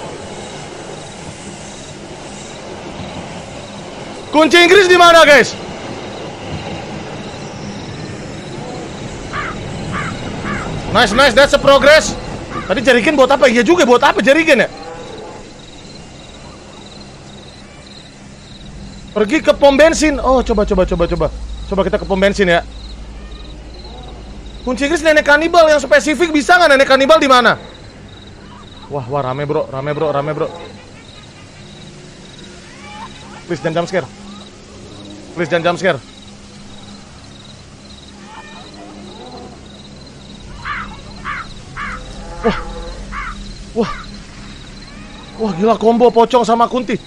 Kunci Inggris di mana, guys? Nice, nice, that's a progress. Tadi jerigen buat apa? Iya juga, buat apa jerigen ya? Pergi ke pom bensin. Oh, coba, coba, coba, coba. Coba kita ke pom bensin ya. Kunci Inggris nenek kanibal yang spesifik bisa nggak? Nenek kanibal di mana? Wah, wah, rame bro, rame bro, rame bro. Please jangan jump scare. Please jangan jump scare. Wah, wah, wah, gila combo pocong sama kunti.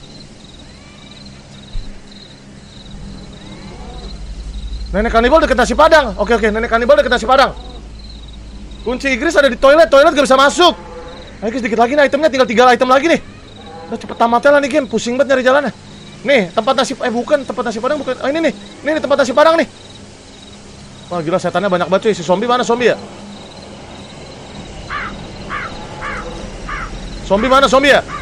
Nenek kanibal deket nasi padang. Oke, oke, nenek kanibal deket nasi padang. Kunci Inggris ada di toilet, toilet gak bisa masuk. Ayo guys, dikit lagi nih itemnya, tinggal tiga item lagi nih. Udah cepet tamatnya lah nih game, pusing banget nyari jalannya. Nih, tempat nasi, eh bukan, tempat nasi padang bukan. Oh ini nih, ini nih tempat nasi padang nih. Wah gila, setannya banyak banget cuy. Si zombie mana zombie ya? Zombie mana zombie ya?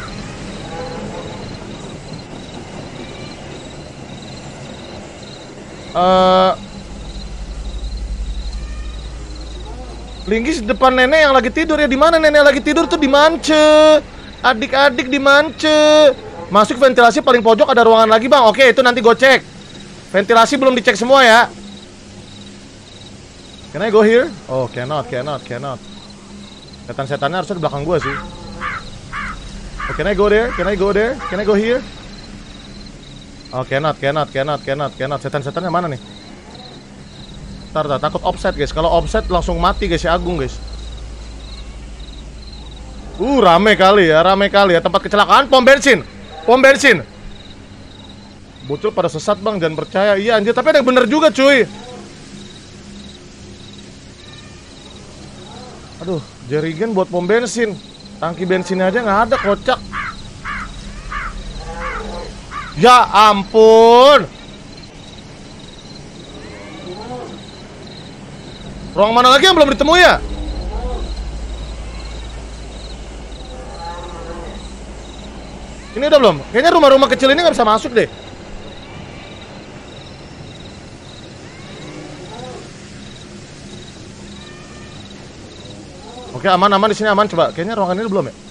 Uh, Linggis depan nenek yang lagi tidur ya. Di mana nenek lagi tidur tuh? Di mance. Adik-adik di mance. Masuk ventilasi paling pojok, ada ruangan lagi bang. Oke, itu nanti gue cek. Ventilasi belum dicek semua ya. Can I go here? Oh, cannot, cannot, cannot. Setan-setannya harusnya di belakang gue sih. Oh, can I go there? Can I go there? Can I go here? Oh, cannot, cannot, cannot, cannot, cannot. Setan-setannya mana nih? Ntar, ntar, takut offset guys. Kalau offset langsung mati guys si Agung guys. Uh, rame kali ya, rame kali ya. Tempat kecelakaan, pom bensin. Pom bensin. Bocil pada sesat bang, jangan percaya. Iya anjir, tapi ada yang bener juga cuy. Aduh, jerigen buat pom bensin. Tangki bensinnya aja nggak ada, kocak. Ya ampun. Ruang mana lagi yang belum ditemu ya? Ini udah belum? Kayaknya rumah-rumah kecil ini nggak bisa masuk deh. Oke, aman-aman di sini aman. Coba, kayaknya ruangan ini belum ya?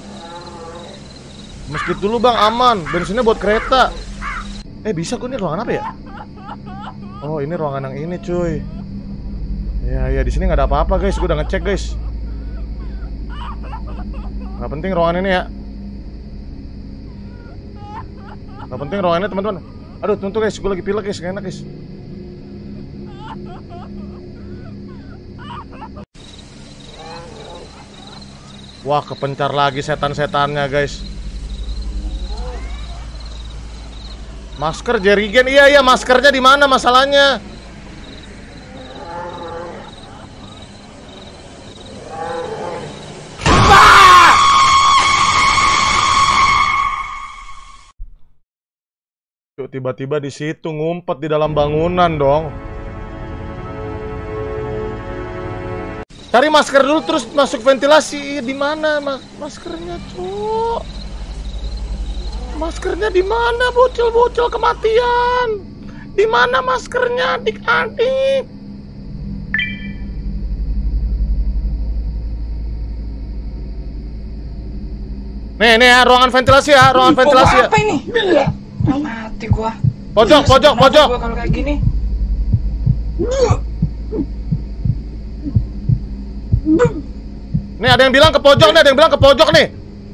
Masjid dulu bang, aman. Bensinnya buat kereta. Eh bisa kok, ini ruangan apa ya? Oh ini ruangan yang ini cuy. Ya ya, di sini nggak ada apa-apa guys. Gue udah ngecek guys. Nggak penting ruangan ini ya. Nggak penting ruangan ini teman-teman. Aduh tentu guys, gue lagi pilek guys, gak enak guys. Wah kepencar lagi setan-setannya guys. Masker jerigen, iya iya maskernya di mana masalahnya? Tiba-tiba di situ ngumpet di dalam bangunan dong. Cari masker dulu terus masuk ventilasi. Di mana mas maskernya, cuk? Maskernya di mana, bocil-bocil kematian? Di mana maskernya, adik-adik? Nih, nih ya, ruangan ventilasi ya, ruangan Ih, ventilasi ya. Apa ini? Mati gua. Pojok, pojok, pojok. Gua kalau kayak gini. Nih ada yang bilang ke pojok nih, ada yang bilang ke pojok nih.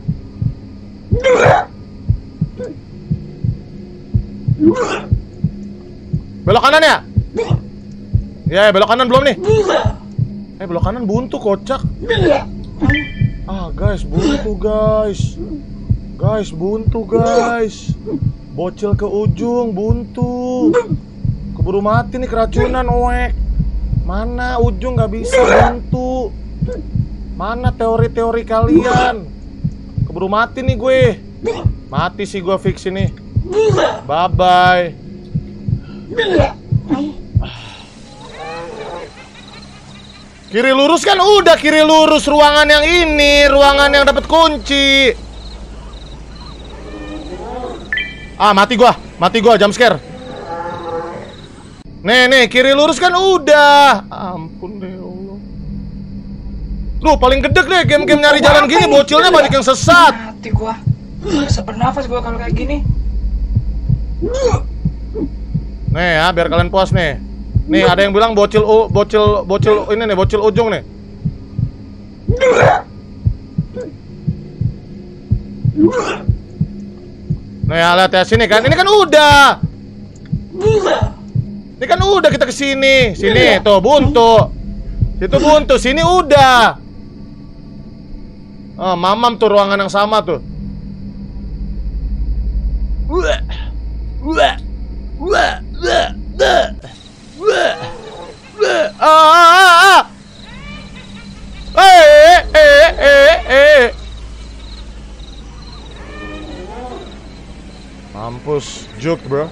Belok kanan ya? Ya, belok kanan belum nih? Eh, belok kanan buntu kocak. Ah, guys, buntu guys. Guys, buntu guys. Bocil ke ujung, buntu. Keburu mati nih keracunan, oek. Mana ujung nggak bisa, buntu. Mana teori-teori kalian? Keburu mati nih gue. Mati sih gue fix ini. Bye-bye. Kiri lurus kan udah, kiri lurus ruangan yang ini, ruangan yang dapat kunci. Ah, mati gua, mati gua, jump scare. Nih, nih, kiri lurus kan udah. Ampun deh, ya Allah. Lu paling gedek deh game-game nyari jalan gini, bocilnya banyak yang sesat. Mati gua. Bisa bernafas gua kalau kayak gini. Nih ya, biar kalian puas nih. Nih, ada yang bilang bocil u, bocil, bocil ini nih, bocil ujung nih. Nih, ya, lihat ya sini kan. Ini kan udah. Ini kan udah kita kesini. Sini tuh buntu. Situ buntu. Sini udah. Oh, mamam tuh ruangan yang sama tuh. Wah, wah, wah, wah, wah, wah, wah. Ah, ah, ah. Eh, eh, eh, eh. Mampus, juke bro.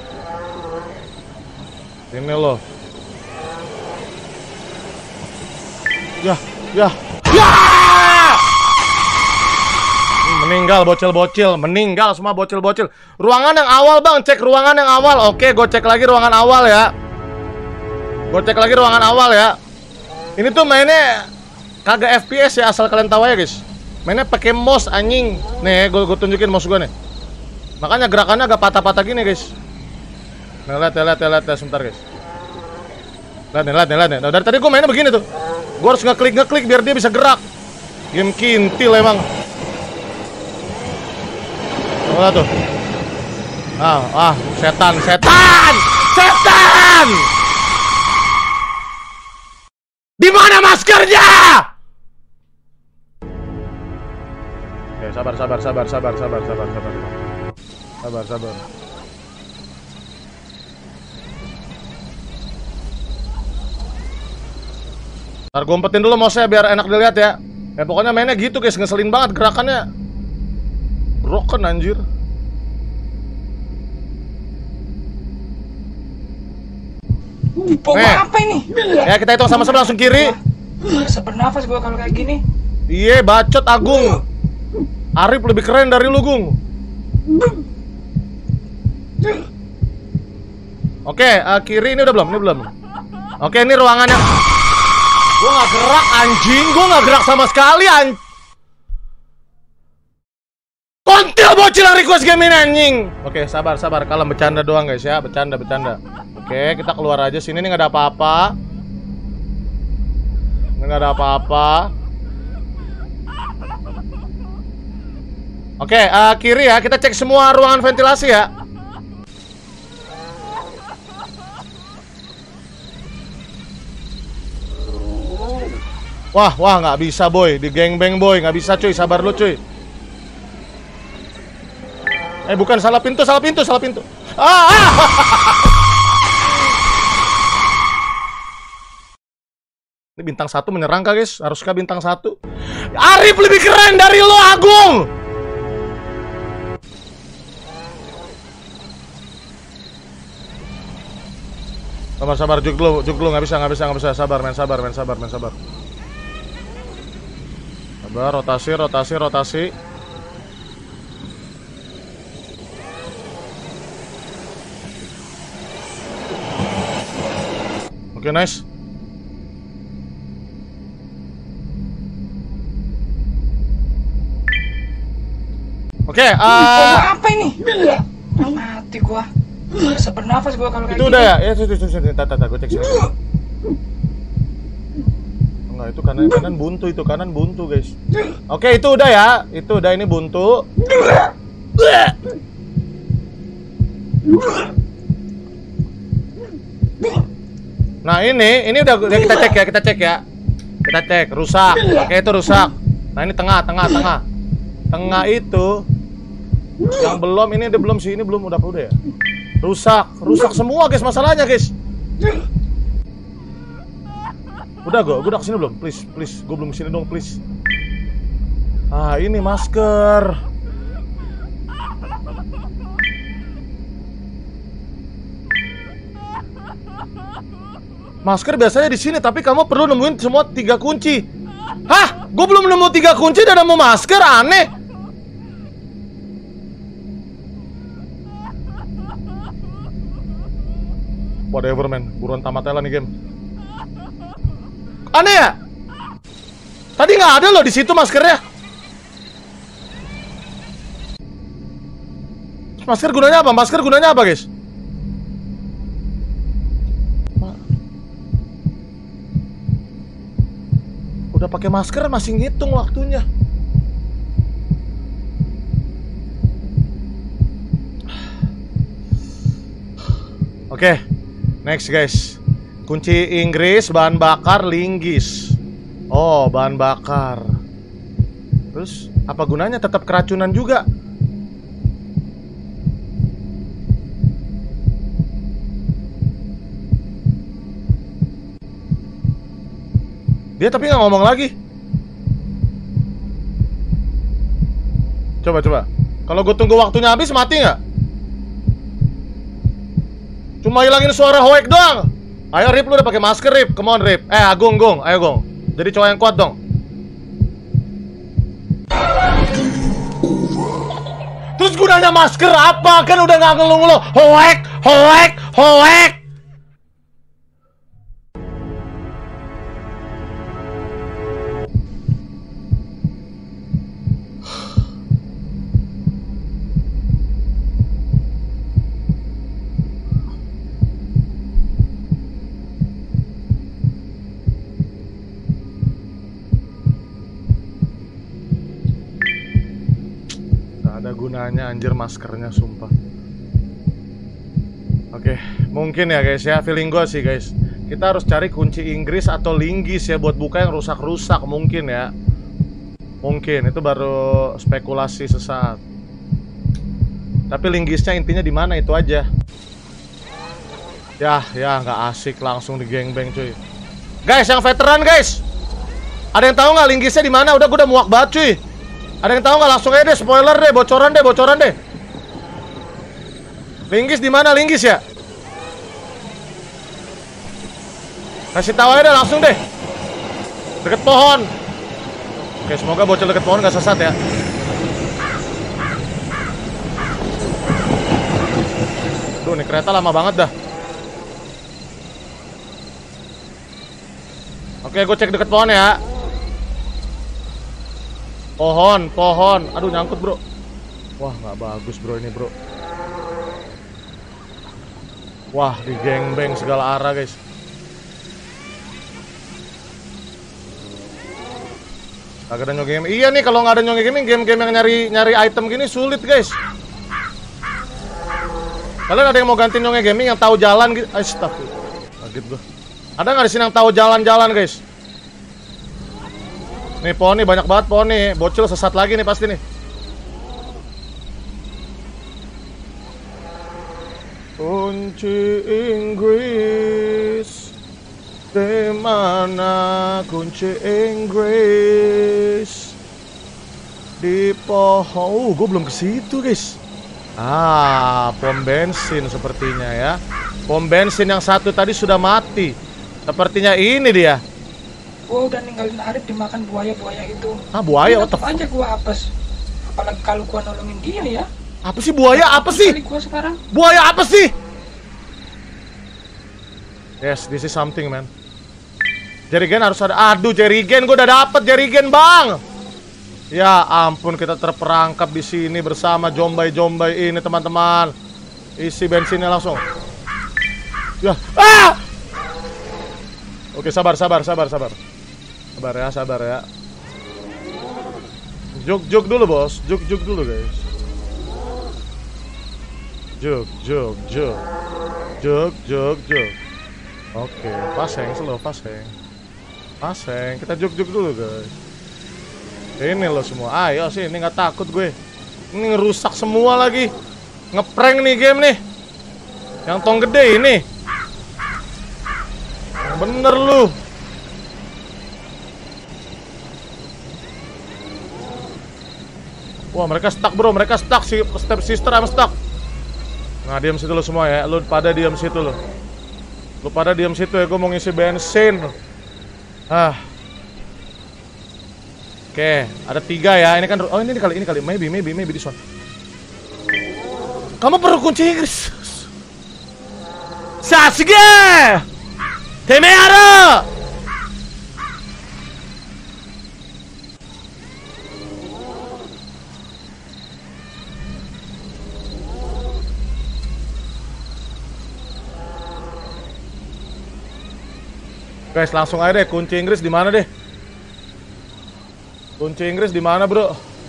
Ini loh. Ya, ya, ya! Meninggal bocil-bocil, meninggal semua bocil-bocil. Ruangan yang awal bang, cek ruangan yang awal. Oke, gue cek lagi ruangan awal ya. Gue cek lagi ruangan awal ya. Ini tuh mainnya kagak F P S ya, asal kalian tahu ya guys. Mainnya pakai mouse anjing. Nih, gue gue tunjukin mouse gue nih. Makanya gerakannya agak patah-patah gini guys. Nah, lihat, lihat, lihat, lihat, sebentar guys. Lihat nih, lihat nih, lihat nih. Nah, dari tadi gue mainnya begini tuh. Gue harus ngeklik ngeklik biar dia bisa gerak. Game kintil emang. Lihat tuh. Ah, ah, setan, setan, setan. Di mana maskernya? Oke, sabar, sabar, sabar, sabar, sabar, sabar, sabar. Sabar, sabar. Ntar gue umpetin dulu mouse-nya biar enak dilihat ya. Ya pokoknya mainnya gitu guys, ngeselin banget gerakannya. Broken anjir. Bawa apa ini? Ya kita hitung sama-sama langsung kiri. Bisa bernafas gua kalau kayak gini. Iya, bacot Agung. Arif lebih keren dari lu, Gung. Oke, uh, kiri ini udah belum? Ini belum. Oke, ini ruangannya. Gua nggak gerak anjing, gua nggak gerak sama sekali anjing. Kontil bocil request game ini anjing. Oke, sabar sabar, kalau bercanda doang guys ya, bercanda bercanda. Oke, kita keluar aja sini, nih nggak ada apa-apa. Nggak ada apa-apa. Oke, uh, kiri ya, kita cek semua ruangan ventilasi ya. Wah, wah, nggak bisa boy, di gangbang boy, nggak bisa cuy, sabar lu cuy. Eh bukan, salah pintu, salah pintu, salah pintu. Ah, ah. Ini bintang satu menyerang kah guys? Haruskah bintang satu? Arif lebih keren dari lo, Agung! Sabar, sabar, juk dulu, juk dulu, nggak bisa, nggak bisa, nggak bisa, sabar, men, sabar, men, sabar, men, sabar. Sabar, rotasi, rotasi, rotasi. Oke, nice. Oke, okay, uh... apa ini? Mati gua. Bisa bernafas gua kalau kayak itu udah ya? Ya, itu, itu, itu, itu, tata, tata, gua cek sini. Enggak, itu kanan, kanan buntu, itu kanan buntu, guys. Oke, okay, itu udah ya. Itu udah, ini buntu. Nah, ini, ini udah, udah kita cek ya, kita cek ya. Kita cek, rusak. Oke, okay, itu rusak. Nah, ini tengah, tengah, tengah. Tengah itu yang belum, ini udah belum sih, ini belum, udah udah ya. Rusak, rusak semua guys masalahnya guys. Udah gue, gue udah kesini belum? Please, please, gue belum kesini dong, please. Ah, ini masker. Masker biasanya di sini, tapi kamu perlu nemuin semua tiga kunci. Hah? Gue belum nemu tiga kunci dan nemu masker, aneh. Whatever man, buruan tamat lah nih game. Aneh ya? Tadi nggak ada loh di situ maskernya. Masker gunanya apa? Masker gunanya apa guys? Udah pakai masker masih ngitung waktunya. Oke. Okay. Next guys, kunci Inggris, bahan bakar, linggis. Oh, bahan bakar. Terus apa gunanya? Tetap keracunan juga. Dia tapi nggak ngomong lagi. Coba coba. Kalau gue tunggu waktunya habis mati nggak? Cuma hilangin suara hoek doang. Ayo Rip, lu udah pakai masker Rip. Come on Rip. Eh Agung, Gong, ayo Gong. Jadi cowok yang kuat dong. Terus gunanya masker apa? Kan udah nggak ngeluh-ngeluh. Hoek, hoek, hoek. Gunanya anjir maskernya sumpah. Oke, mungkin ya guys ya, feeling gue sih guys, kita harus cari kunci Inggris atau linggis ya buat buka yang rusak-rusak mungkin ya. Mungkin itu baru spekulasi sesaat. Tapi linggisnya intinya di mana itu aja. Ya, ya nggak asik langsung di gangbang cuy. Guys, yang veteran guys, ada yang tahu nggak linggisnya di mana? Udah gue udah muak banget cuy. Ada yang tahu nggak? Langsung aja deh, spoiler deh, bocoran deh, bocoran deh. Linggis di mana? Linggis ya? Kasih tahu aja deh, langsung deh. Deket pohon. Oke, semoga bocil deket pohon nggak sesat ya. Duh, nih kereta lama banget dah. Oke, gue cek deket pohon ya. Pohon, pohon. Aduh, nyangkut bro. Wah, nggak bagus bro ini bro. Wah, di gangbang segala arah guys. Agak ada nyogeng. Iya nih, kalau nggak ada nyogeng gaming, game-game yang nyari nyari item gini sulit guys. Kalian ada yang mau ganti nyogeng gaming yang tahu jalan gitu? Astagfirullah. Kaget gua. Ada nggak di sini yang tahu jalan-jalan guys? Nih pohon nih, banyak banget pohon nih. Bocil sesat lagi nih pasti nih. Kunci Inggris, di mana kunci Inggris? Di pohon. Oh, gue belum ke situ, guys. Ah, pom bensin sepertinya ya. Pom bensin yang satu tadi sudah mati. Sepertinya ini dia. Gua udah ninggalin Arif dimakan buaya-buaya itu. Ah, buaya, what the fuck? Aja gua apes. Apalagi kalau gua nolongin dia ya. Apa sih buaya? Apa sih? Gua sekarang. Buaya apa sih? Yes, this is something, man. Jerigen harus ada. Aduh, jerigen, gue udah dapet jerigen, bang. Ya ampun, kita terperangkap di sini bersama jombai-jombai ini, teman-teman. Isi bensinnya langsung. Ya, ah! Oke, sabar, sabar, sabar, sabar. Sabar ya, sabar ya. Juk-juk dulu, bos. Juk-juk dulu, guys. Juk, juk, juk. Juk, juk, juk. Oke, paseng, slow, paseng. Paseng, kita juk-juk dulu, guys. Ini loh semua, ayo sih, ini nggak takut gue. Ini ngerusak semua lagi. Ngeprank nih game nih. Yang tong gede ini. Yang bener lu. Wah, mereka stuck bro, mereka stuck. Si step sister I'm stuck. Nah, diam situ lo semua ya. Lu pada diam situ lo. Lu pada diam situ ya, gue mau ngisi bensin. Ah. Oke, ada tiga ya. Ini kan, oh ini kali, ini kali. Maybe, maybe, maybe this one. Kamu perlu kunci Inggris. Sasuke! Temeara! Guys, langsung aja deh. Kunci Inggris di mana deh? Kunci Inggris di mana, bro?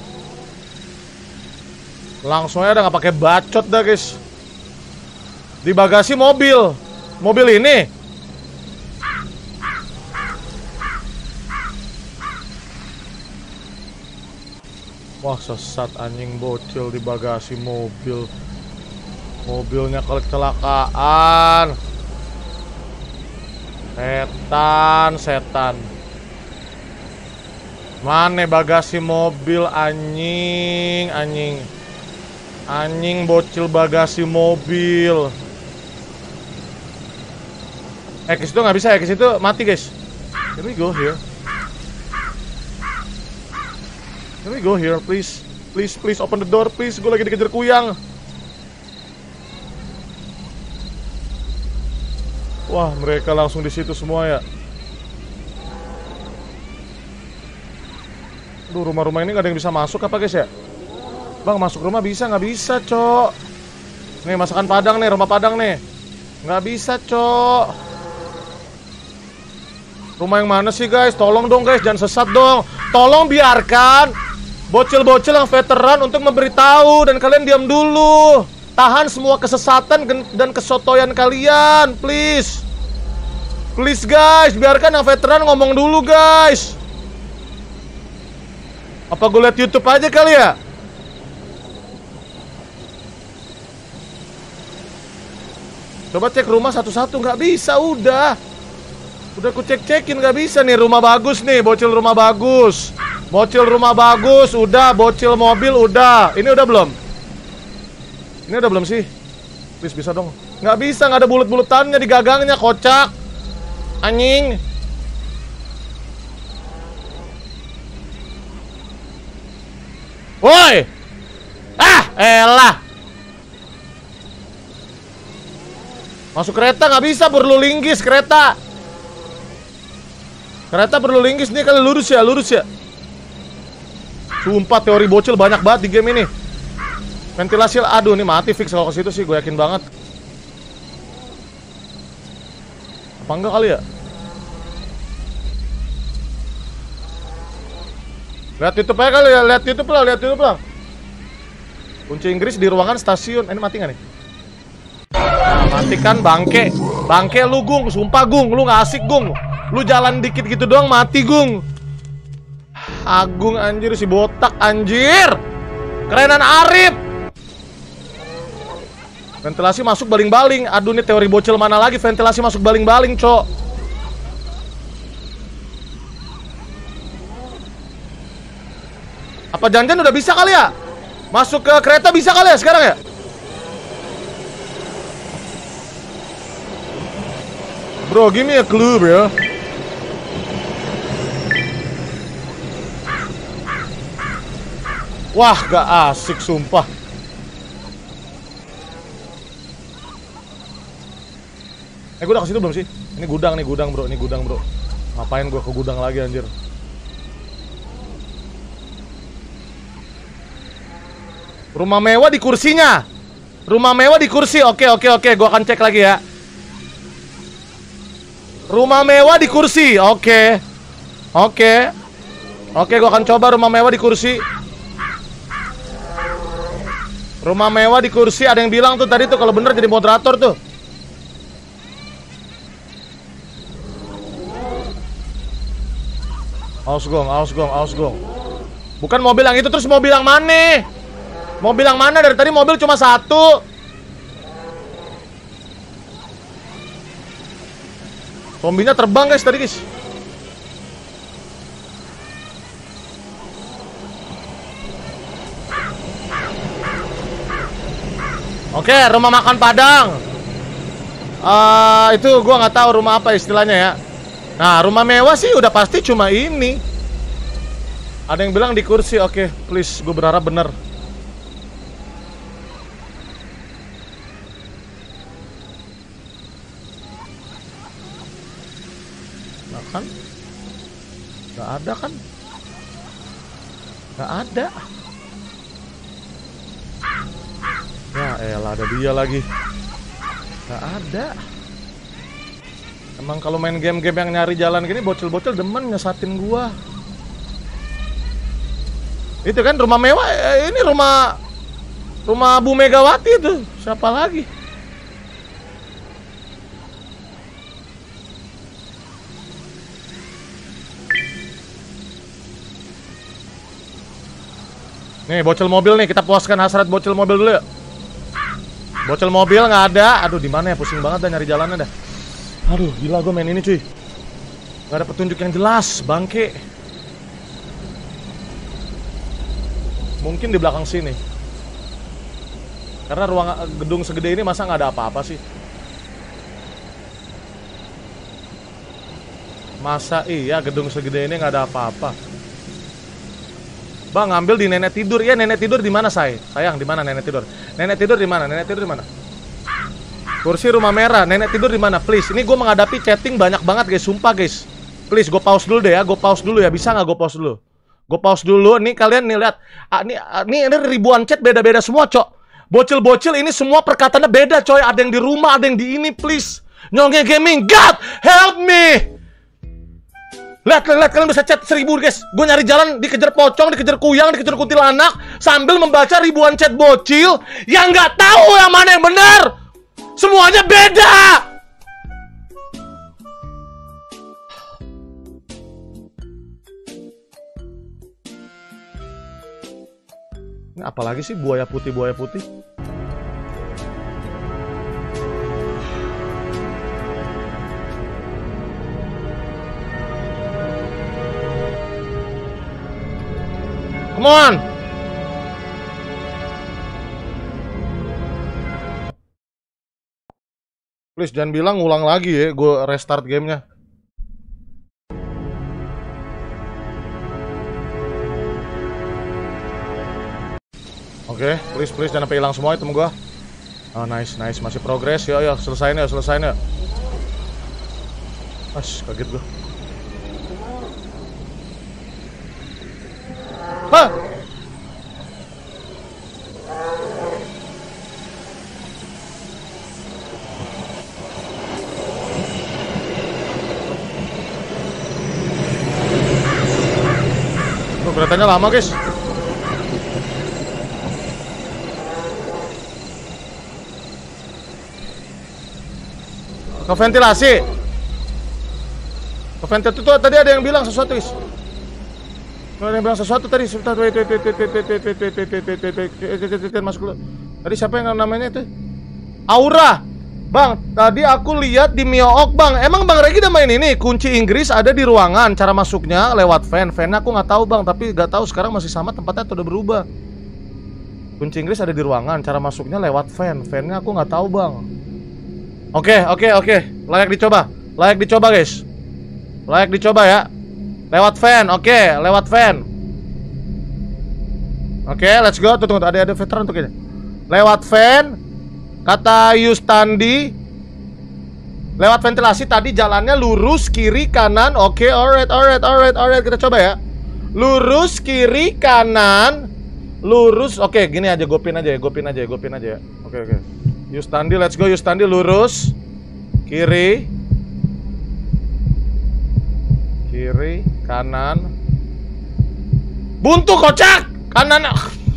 Langsung aja, nggak pakai bacot dah, guys. Di bagasi mobil. Mobil ini. Wah, sesat anjing bocil di bagasi mobil. Mobilnya kecelakaan. Setan, setan. Mana bagasi mobil anjing, anjing. Anjing bocil bagasi mobil. Eh, ke situ nggak bisa ya, ke situ mati, guys. Can we go here? Can we go here, please? Please, please open the door, please. Gue lagi dikejar kuyang. Wah, mereka langsung di situ semua ya. Duh, rumah-rumah ini gak ada yang bisa masuk apa guys ya? Bang, masuk rumah bisa? Nggak bisa, cok. Nih, masakan Padang nih, rumah Padang nih. Nggak bisa, cok. Rumah yang mana sih guys? Tolong dong guys, jangan sesat dong. Tolong biarkan bocil-bocil yang veteran untuk memberitahu. Dan kalian diam dulu. Tahan semua kesesatan dan kesotoyan kalian, please. Please guys, biarkan yang veteran ngomong dulu guys. Apa gue liat YouTube aja kali ya? Coba cek rumah satu-satu, nggak bisa, udah. Udah aku cek-cekin, nggak bisa nih. Rumah bagus nih, bocil rumah bagus. Bocil rumah bagus, udah. Bocil mobil, udah. Ini udah belum? Ini udah belum sih? Please bisa dong. Nggak bisa, nggak ada bulut-bulutannya di gagangnya, kocak. Anjing. Woi. Ah, elah. Masuk kereta nggak bisa, perlu linggis kereta. Kereta perlu linggis nih, kali lurus ya, lurus ya. Sumpah teori bocil banyak banget di game ini. Ventilasi, aduh nih mati fix kalau ke situ sih, gue yakin banget. Apa enggak kali ya? Lihat YouTube aja kali ya, lihat YouTube lah, lihat YouTube lah. Kunci Inggris di ruangan stasiun. Ini mati nggak nih? Nah, mati kan bangke. Bangke lu Gung, sumpah Gung, lu nggak asik Gung. Lu jalan dikit gitu doang mati Gung. Agung anjir, si botak anjir. Kerenan Arif. Ventilasi masuk baling-baling. Aduh, ini teori bocil mana lagi ventilasi masuk baling-baling, cok. Apa jangan udah bisa kali ya? Masuk ke kereta bisa kali ya sekarang ya? Bro, give me a clue, bro. Wah, gak asik sumpah. Eh, gue udah ke situ belum sih? Ini gudang nih, gudang bro, ini gudang bro. Ngapain gue ke gudang lagi anjir? Rumah mewah di kursinya. Rumah mewah di kursi. Oke, oke, oke, gue akan cek lagi ya. Rumah mewah di kursi. Oke. Oke. Oke, gue akan coba rumah mewah di kursi. Rumah mewah di kursi. Ada yang bilang tuh tadi tuh kalau bener jadi moderator tuh. Awas gong, awas gong, awas gong. Bukan mobil yang itu, terus mobil yang mana? Mobil yang mana? Dari tadi mobil cuma satu. Zombinya terbang guys tadi guys. Oke, rumah makan Padang. Uh, itu gua nggak tahu rumah apa istilahnya ya. Nah, rumah mewah sih udah pasti cuma ini. Ada yang bilang di kursi. Oke, please, gue berharap bener. Nah kan? Gak ada kan? Gak ada. Ya elah, ada dia lagi. Gak ada. Emang kalau main game-game yang nyari jalan gini, bocil-bocil demen nyesatin gua. Itu kan rumah mewah, ini rumah rumah Bu Megawati itu. Siapa lagi? Nih, bocil mobil nih, kita puaskan hasrat bocil mobil dulu ya. Bocil mobil nggak ada. Aduh, di mana ya? Pusing banget dah nyari jalannya dah. Aduh, gila gue main ini cuy. Gak ada petunjuk yang jelas, bangke. Mungkin di belakang sini. Karena ruang gedung segede ini masa nggak ada apa-apa sih? Masa iya gedung segede ini nggak ada apa-apa? Bang, ngambil di nenek tidur. Ya, nenek tidur di mana, say? Sayang, di mana nenek tidur? Nenek tidur di mana? Nenek tidur di mana? Kursi rumah merah, nenek tidur di mana? Please, ini gue menghadapi chatting banyak banget guys, sumpah guys. Please, gue pause dulu deh ya, gue pause dulu ya, bisa nggak gue pause dulu? Gue pause dulu, nih kalian nih lihat, ah, nih, ah, nih ini ribuan chat beda-beda semua cok. Bocil-bocil ini semua perkataannya beda coy, ada yang di rumah, ada yang di ini, please. Nyongge Gaming, God help me. Lihat, lihat, kalian bisa chat seribu guys. Gue nyari jalan, dikejar pocong, dikejar kuyang, dikejar kuntilanak, sambil membaca ribuan chat bocil yang nggak tahu yang mana yang benar. Semuanya beda. Ini apalagi sih buaya putih, buaya putih. Come on. Please jangan bilang ngulang lagi ya, gue restart gamenya. Oke, okay, please please jangan sampai hilang semua item gue. Oh nice nice, masih progress. Yo yo, selesain ya, selesain ya. Ash, kaget gue. Hah? Keretanya lama guys. Ke ventilasi. Ke ventilasi itu tadi ada yang bilang sesuatu guys. Ada yang bilang sesuatu tadi. Sebentar, wait, wait, wait, wait, wait, wait, wait, wait, wait, wait, wait, wait, wait, masuk dulu. Tadi siapa yang namanya itu? Aura. Bang, tadi aku lihat di Miook bang. Emang Bang Regi udah main ini? Kunci Inggris ada di ruangan. Cara masuknya lewat fan. Fan-nya aku nggak tahu bang. Tapi nggak tahu sekarang masih sama tempatnya atau udah berubah. Kunci Inggris ada di ruangan. Cara masuknya lewat fan. Fan-nya aku nggak tahu bang. Oke, oke, oke. Layak dicoba. Layak dicoba guys. Layak dicoba ya. Lewat fan. Oke, lewat fan. Oke, let's go. Tuh, tunggu. Ada ada veteran tuh kayaknya. Lewat fan. Kata Yustandi, lewat ventilasi tadi jalannya lurus kiri kanan. Oke, okay, alright, alright, alright, alright. Kita coba ya. Lurus kiri kanan, lurus. Oke, okay, gini aja, gue pin aja ya, gue pin aja ya, gue pin aja ya. Oke, okay, oke. Okay. Yustandi, let's go. Yustandi lurus kiri, kiri kanan. Buntu kocak kanan.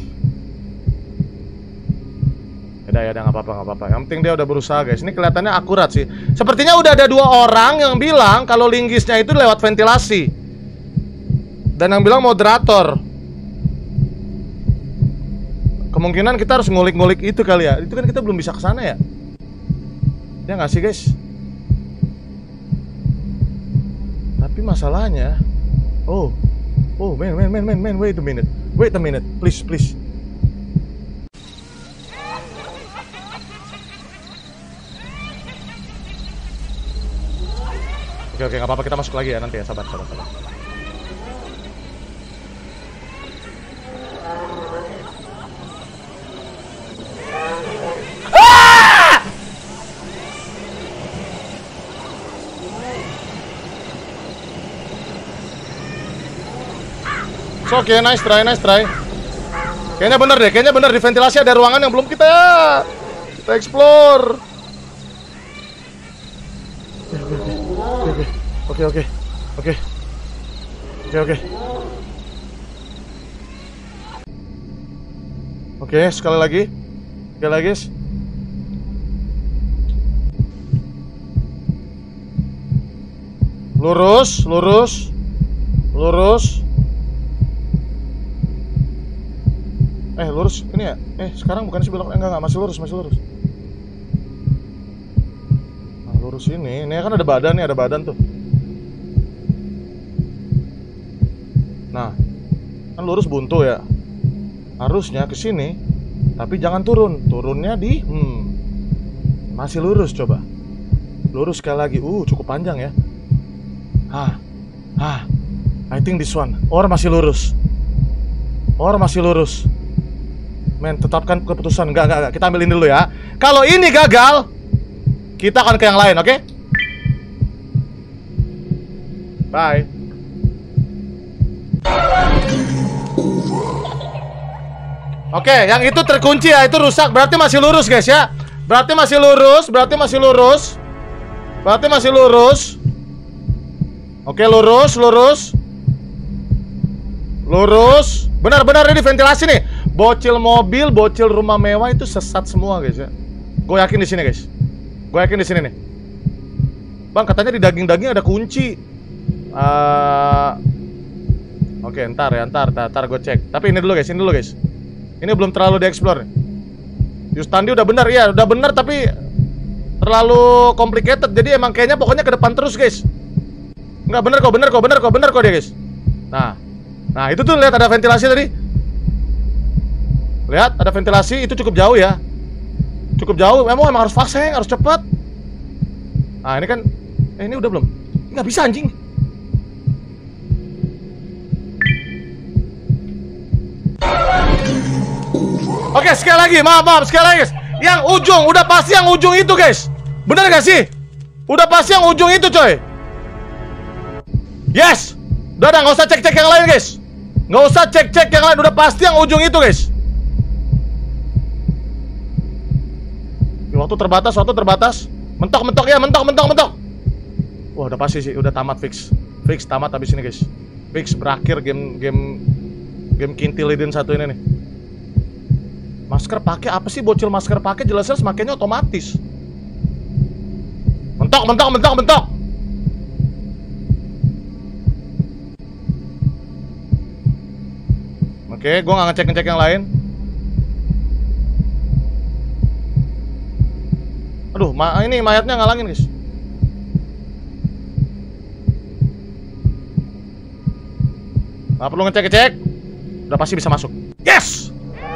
Udah ya, udah nggak apa-apa, nggak apa-apa. Yang penting dia udah berusaha guys. Ini kelihatannya akurat sih. Sepertinya udah ada dua orang yang bilang kalau linggisnya itu lewat ventilasi. Dan yang bilang moderator. Kemungkinan kita harus ngulik-ngulik itu kali ya. Itu kan kita belum bisa ke sana ya. Ya nggak sih guys? Tapi masalahnya, oh, oh, man, man, man, man, man, wait a minute, wait a minute, please, please. Oke, oke, nggak apa-apa, kita masuk lagi ya nanti ya, sabar, sabar, sabar. Ah! So, oke, okay, nice try, nice try. Kayaknya bener deh, kayaknya bener di ventilasi ada ruangan yang belum kita kita explore. Oke, oke, oke, oke, oke, oke, sekali lagi, sekali lagi, guys. Lurus, lurus, lurus. Eh, lurus, ini ya? Eh, sekarang bukan sih belok, enggak, enggak, masih lurus, masih lurus. Nah, lurus ini, ini kan ada badan nih, ada badan tuh. Nah, kan lurus buntu ya. Harusnya ke sini, tapi jangan turun. Turunnya di hmm. Masih lurus coba. Lurus sekali lagi. Uh, cukup panjang ya. Hah. Hah. I think this one. Or masih lurus. Or masih lurus. Men, tetapkan keputusan. Enggak, enggak, enggak. Kita ambil ini dulu ya. Kalau ini gagal, kita akan ke yang lain, oke? Okay? Bye. Oke, yang itu terkunci ya, itu rusak. Berarti masih lurus guys ya. Berarti masih lurus, berarti masih lurus. Berarti masih lurus. Oke, lurus, lurus. Lurus. Benar-benar ini ventilasi nih. Bocil mobil, bocil rumah mewah itu sesat semua guys ya. Gue yakin di sini guys. Gue yakin di sini nih. Bang, katanya di daging-daging ada kunci. Uh... Oke, ntar ya, ntar, ntar, ntar gue cek. Tapi ini dulu guys, ini dulu guys. Ini belum terlalu dieksplor. Yustandi udah benar, ya, udah benar tapi terlalu complicated. Jadi emang kayaknya pokoknya ke depan terus guys. Enggak, bener kok, bener kok, bener kok, bener kok dia guys. Nah, nah itu tuh lihat ada ventilasi tadi. Lihat ada ventilasi, itu cukup jauh ya. Cukup jauh, emang emang harus fast, harus cepat. Nah ini kan, eh, ini udah belum? Nggak bisa anjing. Oke, sekali lagi, maaf, maaf, sekali lagi guys. Yang ujung, udah pasti yang ujung itu guys. Bener gak sih? Udah pasti yang ujung itu coy. Yes. Udah, udah, gak usah cek-cek yang lain guys. Gak usah cek-cek yang lain, udah pasti yang ujung itu guys. Waktu terbatas, waktu terbatas. Mentok, mentok ya, mentok, mentok, mentok. Wah, udah pasti sih, udah tamat fix. Fix, tamat habis ini guys. Fix, berakhir game, game Game kintilidin satu ini nih. Masker pakai apa sih bocil masker pakai? Jelas-jelas makainya otomatis. Mentok, mentok, mentok, mentok. Oke, gue nggak ngecek-ngecek yang lain. Aduh, ma ini mayatnya ngalangin guys. Gak perlu ngecek-ngecek. Udah pasti bisa masuk. Yes!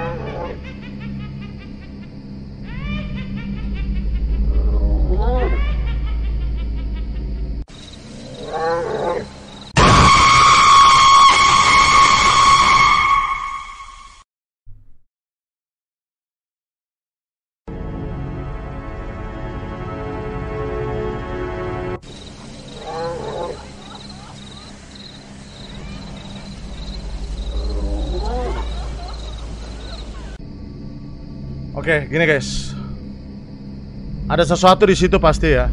Oke, gini guys. Ada sesuatu di situ pasti ya.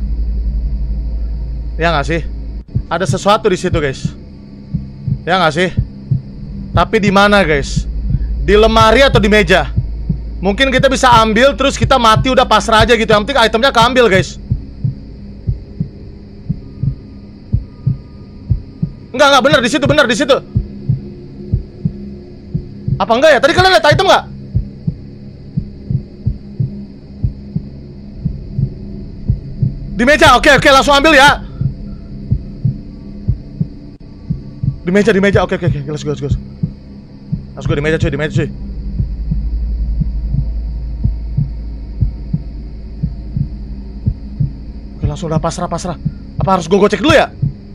Ya nggak sih? Ada sesuatu di situ guys. Ya nggak sih? Tapi di mana guys? Di lemari atau di meja? Mungkin kita bisa ambil terus kita mati udah pasrah aja gitu. Yang penting itemnya keambil guys. Enggak enggak bener di situ bener di situ. Apa enggak ya? Tadi kalian lihat item nggak? Di meja, oke oke langsung ambil ya. Di meja, di meja, oke oke oke, let's go, let's go. Let's go di meja cuy, di meja cuy. Oke langsung udah pasrah, pasrah. Apa harus gue gocek dulu ya?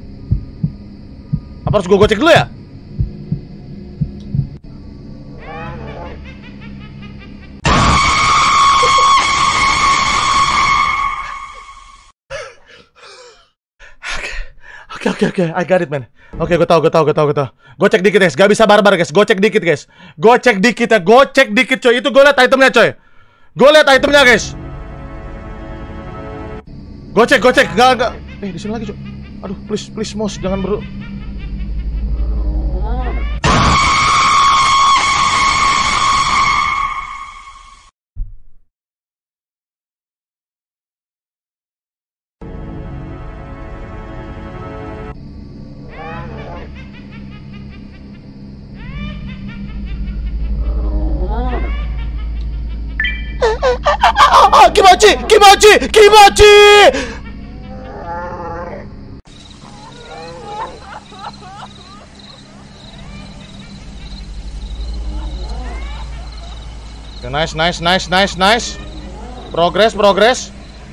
Apa harus gue gocek dulu ya? Oke oke oke, I got it man. Oke, gue tau, gue tau, gue tau, gue tau. Gocek dikit guys, gak bisa barbar guys. Gocek dikit guys. Gocek dikit ya, gocek dikit coy. Itu gue liat itemnya coy. Gue liat itemnya guys. Gocek, gocek, gak, gak. Eh, di sini lagi coy. Aduh, please, please mouse, jangan bro. Kimochi, kimochi, kimochi. Okay, nice, nice, nice, nice, nice. Progress, progress.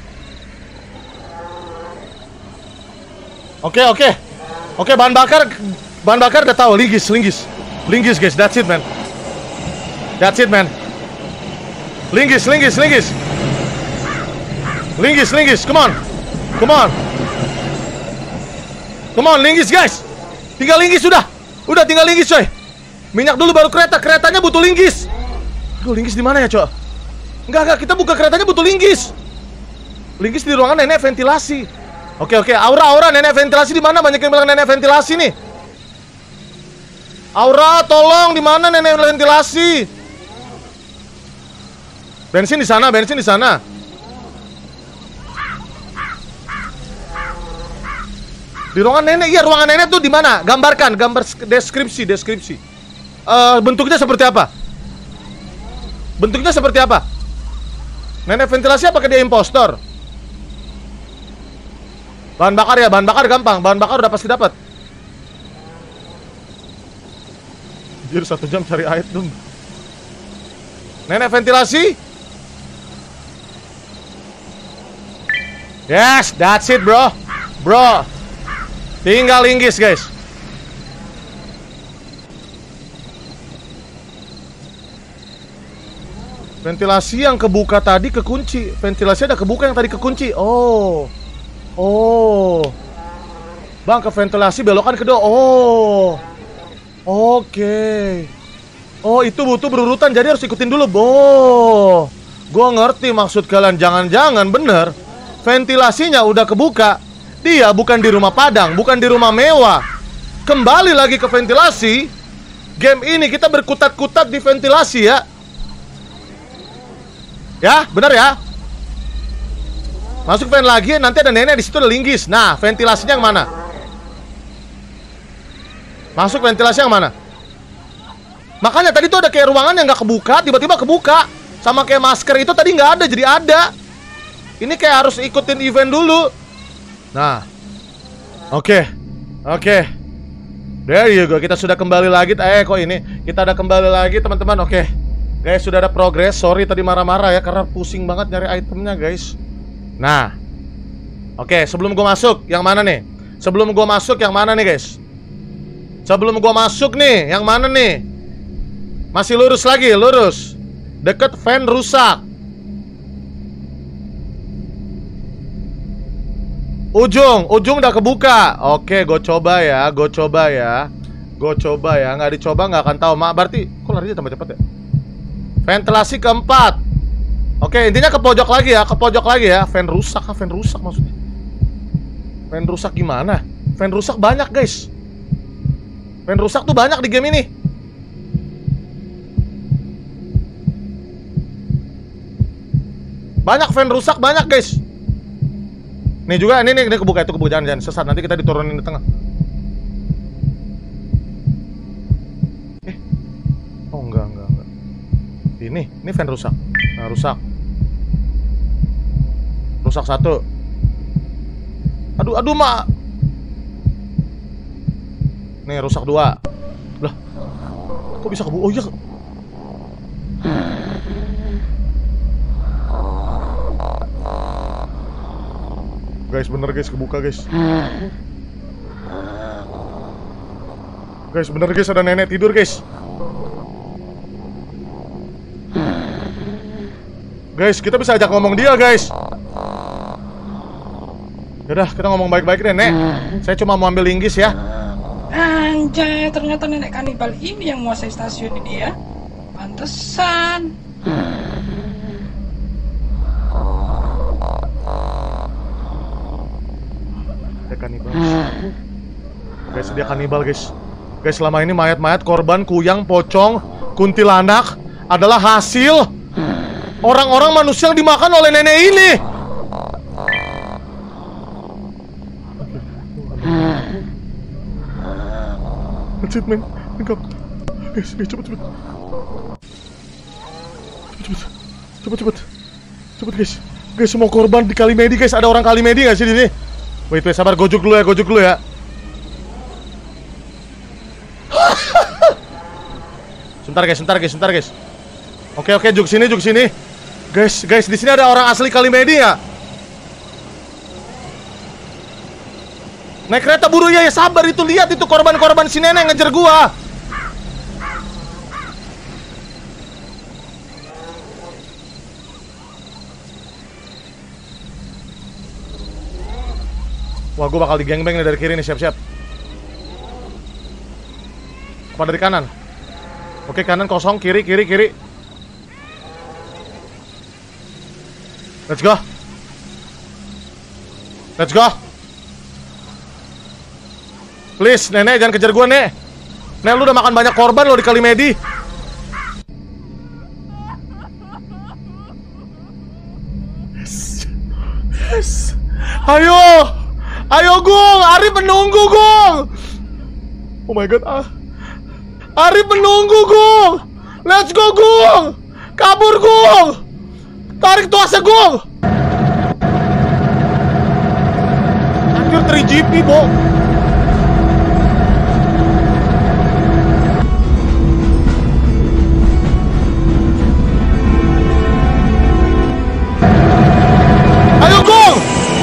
Oke, okay, oke, okay. oke. Okay, bahan bakar, bahan bakar udah tahu. Linggis, linggis, linggis guys. That's it man. That's it man. Linggis, linggis, linggis. Linggis, linggis, come on. Come on. Come on, linggis guys. Tinggal linggis sudah. Udah tinggal linggis coy. Minyak dulu baru kereta. Keretanya butuh linggis. Aduh, linggis di mana ya, coy? Enggak, enggak, kita buka keretanya butuh linggis. Linggis di ruangan nenek ventilasi. Oke, oke, aura, aura, nenek ventilasi di mana? Banyak yang bilang nenek ventilasi nih. Aura, tolong di mana nenek ventilasi? Bensin di sana, bensin di sana. Di ruangan nenek, iya ruangan nenek tuh di mana? Gambarkan, gambar deskripsi, deskripsi. Uh, bentuknya seperti apa? Bentuknya seperti apa? Nenek ventilasi apakah dia impostor? Bahan bakar ya, bahan bakar gampang. Bahan bakar udah pasti dapat. Jadi satu jam cari item. Nenek ventilasi. Yes, that's it bro. Bro, tinggal linggis guys. Ventilasi yang kebuka tadi kekunci. Ventilasi ada kebuka yang tadi kekunci. Oh. Oh. Bang, ke ventilasi belokan kedua. Oh. Oke. Okay. Oh, itu butuh berurutan, jadi harus ikutin dulu. Oh. Gua ngerti maksud kalian. Jangan-jangan bener ventilasinya udah kebuka. Dia bukan di rumah Padang, bukan di rumah mewah. Kembali lagi ke ventilasi. Game ini kita berkutat-kutat di ventilasi ya. Ya, benar ya. Masuk vent lagi, nanti ada nenek di situ, ada linggis. Nah, ventilasinya yang mana? Masuk ventilasi yang mana? Makanya tadi tuh ada kayak ruangan yang nggak kebuka, tiba-tiba kebuka. Sama kayak masker itu tadi nggak ada, jadi ada. Ini kayak harus ikutin event dulu. Nah, oke, okay. oke. Okay. There you go. Kita sudah kembali lagi. Eh, kok ini? Kita udah kembali lagi, teman-teman. Oke, okay. Guys, sudah ada progres. Sorry tadi marah-marah ya karena pusing banget nyari itemnya, guys. Nah, oke. Okay, sebelum gua masuk, yang mana nih? Sebelum gua masuk, yang mana nih, guys? Sebelum gua masuk nih, yang mana nih? Masih lurus lagi, lurus. Deket fan rusak. Ujung, ujung udah kebuka. Oke, gue coba ya, gue coba ya, gue coba ya. Nggak dicoba nggak akan tahu. Mak, berarti kok larinya tambah cepet ya? Ventilasi keempat. Oke, intinya ke pojok lagi ya, ke pojok lagi ya. Fan rusak, ah, fan rusak maksudnya. Fan rusak gimana? Fan rusak banyak, guys. Fan rusak tuh banyak di game ini. Banyak fan rusak, banyak, guys. Nih juga, ini nih, ini kebuka, itu kebuka, jangan, jangan sesat, nanti kita diturunin di tengah. Eh, oh enggak, enggak, enggak. Ini, ini fan rusak. Nah, rusak. Rusak satu. Aduh, aduh, mak. Nih, rusak dua. Lah, kok bisa kebuka? Oh iya. Guys, bener guys, kebuka guys. Guys, bener guys, ada nenek tidur guys. Guys, kita bisa ajak ngomong dia guys. Yaudah, kita ngomong baik-baik deh, Nek. Saya cuma mau ambil linggis ya. Anjay, ternyata nenek kanibal ini yang menguasai stasiun ini ya. Pantesan. Kanibal. Guys, dia kanibal guys. Guys, selama ini mayat-mayat korban kuyang, pocong, kuntilanak adalah hasil orang-orang manusia yang dimakan oleh nenek ini. That's it, man. Enggak. Guys, guys, cepet, cepet. Cepet, cepet. Cepet, cepet. Cepet, guys. Guys, semua korban di Kalimedi, guys. Ada orang Kalimedi nggak sih di sini? Wait, wait, sabar, gojuk dulu ya, gojuk dulu ya. Sebentar guys, sebentar guys, sebentar guys. Oke, oke, juk sini, juk sini. Guys, guys, di sini ada orang asli Kalimedi ya? Naik kereta buru ya, ya sabar, itu lihat itu korban-korban si nenek ngejar gua. Wah, gue bakal digengbeng nih dari kiri nih, siap-siap. Apa dari kanan? Oke, kanan kosong, kiri, kiri, kiri. Let's go. Let's go. Please, nenek jangan kejar gue, nek. Nek, lu udah makan banyak korban lo di Kalimedi. Yes. Yes. Ayo. Ayo Gung, Arif menunggu Gung. Oh my god, ah. Arif menunggu Gung. Let's go Gung. Kabur Gung. Tarik tuasnya Gung. Anjir, tiga G P, Bo. Ayo Gung.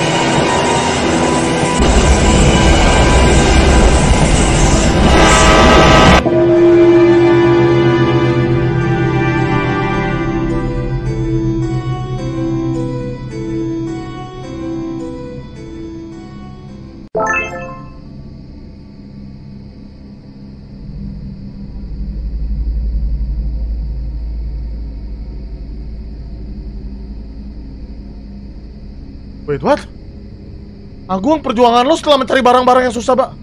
Wait, what? Agung, perjuangan lo setelah mencari barang-barang yang susah, Pak.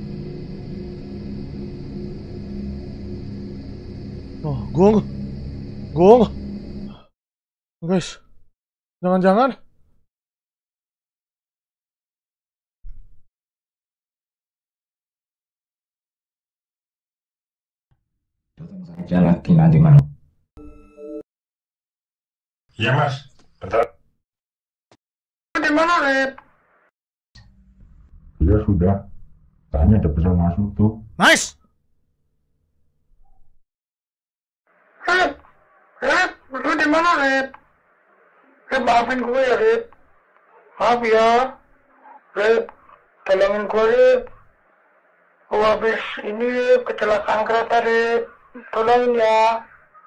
Oh, Gung. Gung. Guys. Jangan-jangan. Aja lagi nanti malam. Iya mas, bentar. mana, Rep? Ya sudah, tanya ada bisa masuk tuh. Nice. Rep, Rep, lu di mana, Rep? Rep, maafin gue ya, Rep. Maaf ya, Rep. Tolongin gue, Rep. Gue habis ini, Rep, kecelakaan kereta, Rep. Tolongin ya.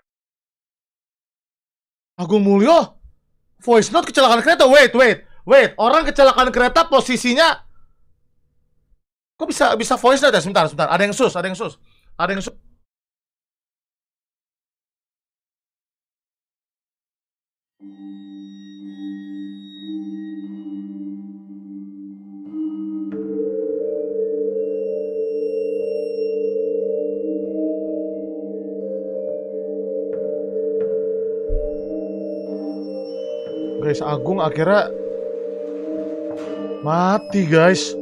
Agung Mulyo, voice note kecelakaan kereta. Wait, wait, wait. Orang kecelakaan kereta posisinya kok bisa bisa voice note ya? Sebentar, sebentar. Ada yang sus, ada yang sus, ada yang sus. Guys, Agung akhirnya mati, guys.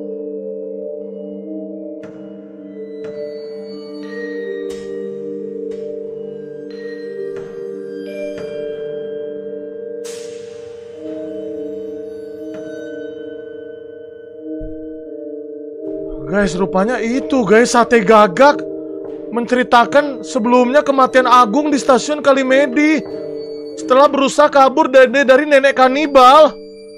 Guys, rupanya itu, guys, Sate Gagak menceritakan sebelumnya kematian Agung di stasiun Kalimedi setelah berusaha kabur dari, dari nenek kanibal.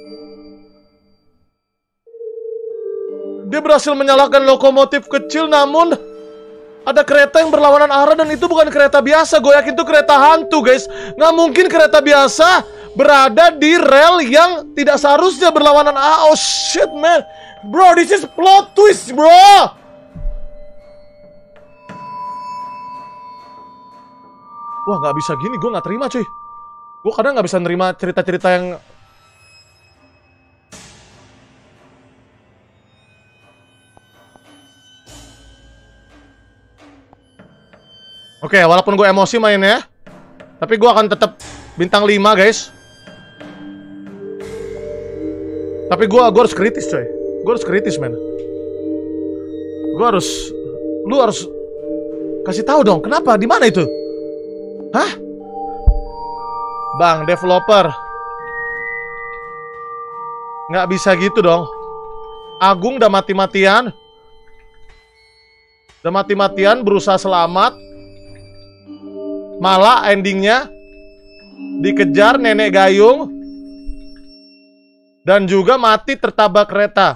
Dia berhasil menyalakan lokomotif kecil, namun ada kereta yang berlawanan arah dan itu bukan kereta biasa. Gue yakin itu kereta hantu, guys. Nggak mungkin kereta biasa berada di rel yang tidak seharusnya berlawanan arah. Oh shit, man. Bro, this is plot twist, bro. Wah, nggak bisa gini. Gue nggak terima, cuy. Gue kadang nggak bisa nerima cerita-cerita yang Oke, walaupun gue emosi mainnya, tapi gue akan tetap bintang lima, guys. Tapi gue gue harus kritis, coy. Gue harus kritis, men. Gue harus, lu harus kasih tahu dong, kenapa? Di mana itu? Hah? Bang, developer, nggak bisa gitu dong. Agung udah mati-matian, udah mati-matian berusaha selamat, malah endingnya dikejar nenek gayung dan juga mati tertabrak kereta.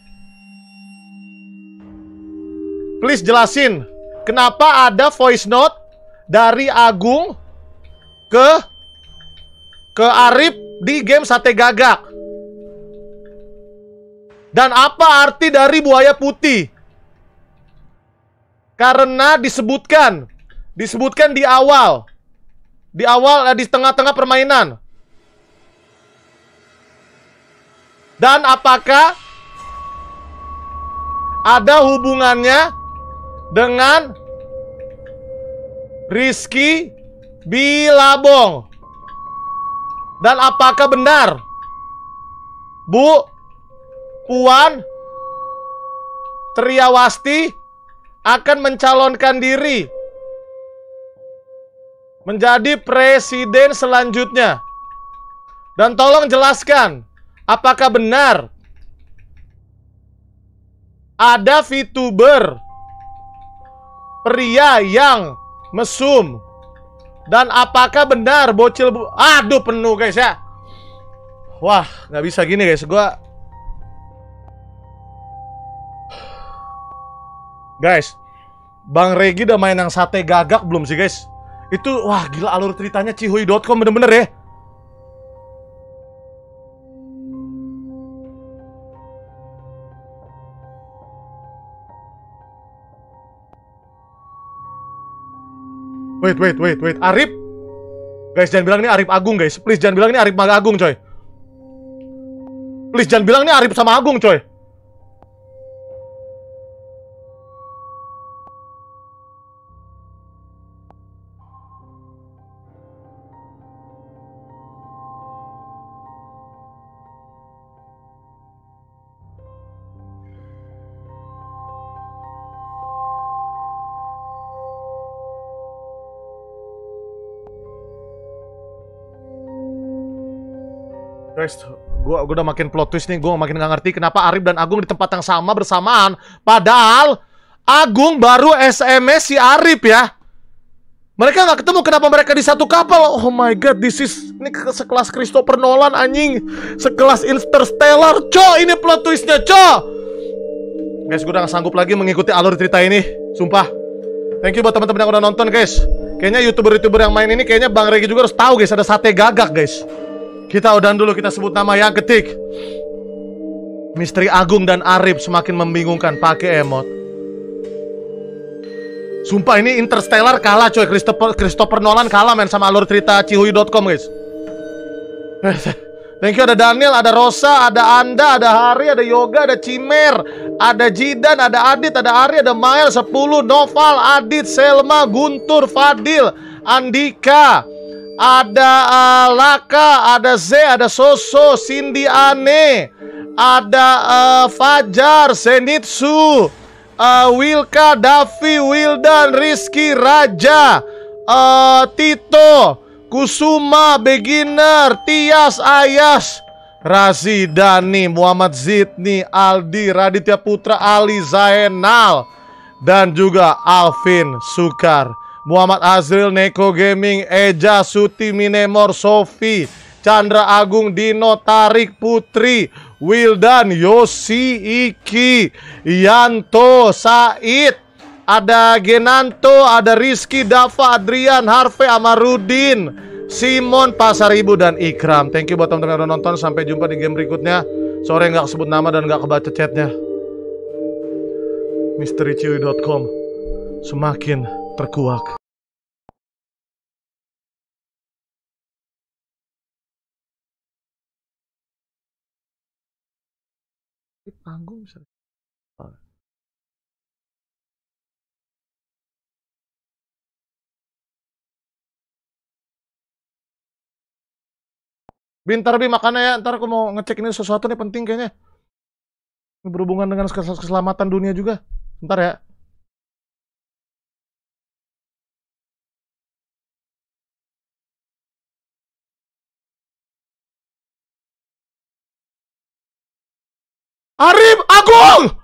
Please jelasin, kenapa ada voice note dari Agung ke ke Arif di game Sate Gagak? Dan apa arti dari buaya putih? Karena disebutkan disebutkan di awal, di awal di tengah-tengah permainan. Dan apakah ada hubungannya dengan Rizky Bilabong? Dan apakah benar Bu Puan Triawasti akan mencalonkan diri menjadi presiden selanjutnya? Dan tolong jelaskan, apakah benar ada VTuber pria yang mesum? Dan apakah benar bocil bu aduh penuh, guys, ya. Wah, nggak bisa gini, guys. Gua Guys, Bang Regi udah main yang Sate Gagak belum sih, guys? Itu, wah gila, alur ceritanya cihuy dot com bener-bener ya. Wait, wait, wait, wait. Arif? Guys, jangan bilang ini Arif Agung, guys. Please, jangan bilang ini Arif sama Agung, coy. Please, jangan bilang ini Arif sama Agung, coy. Guys, gua, gua udah makin plot twist nih. Gua makin nggak ngerti kenapa Arif dan Agung di tempat yang sama bersamaan. Padahal Agung baru S M S si Arif ya. Mereka nggak ketemu, kenapa mereka di satu kapal? Oh my god, this is... Ini sekelas Christopher Nolan anjing. Sekelas Interstellar. Co, ini plot twistnya, co. Guys, gue udah gak sanggup lagi mengikuti alur cerita ini. Sumpah. Thank you buat teman-teman yang udah nonton, guys. Kayaknya youtuber-youtuber yang main ini, kayaknya Bang Regi juga harus tahu, guys. Ada sate gagak, guys. Kita udahan dulu, kita sebut nama yang ketik. Misteri Agung dan Arif semakin membingungkan pakai emot. Sumpah ini Interstellar kalah coy. Christopher, Christopher Nolan kalah men sama alur cerita cihuy dot com guys. Thank you, ada Daniel, ada Rosa, ada Anda, ada Hari, ada Yoga, ada Cimer, ada Jidan, ada Adit, ada Ari, ada Mael, sepuluh, Noval, Adit, Selma, Guntur, Fadil, Andika, ada uh, Laka, ada Z, ada Soso, Cindy Ane, ada uh, Fajar, Zenitsu, Uh, Wilka, Davi, Wildan, Rizky, Raja, uh, Tito, Kusuma, Beginner, Tias, Ayas, Razi, Dani, Muhammad Zidni, Aldi, Raditya Putra, Ali, Zainal, dan juga Alvin Sukar, Muhammad Azril, Neko Gaming, Eja, Suti, Minemor, Sofi, Chandra Agung, Dino, Tarik, Putri, Wildan, Yosi, Iki, Yanto, Said, ada Genanto, ada Rizky, Dava, Adrian, Harvey, Amarudin, Simon, Pasaribu, dan Ikram. Thank you buat teman-teman yang udah nonton. Sampai jumpa di game berikutnya. Sorry nggak sebut nama dan nggak kebaca chatnya. misteri cihuy dot com semakin terkuak. Panggung bisa. Oh. Bintar Bi makannya ya, ntar aku mau ngecek ini sesuatu nih penting kayaknya. Ini berhubungan dengan keselamatan dunia juga. Bentar ya. Arif, Agung!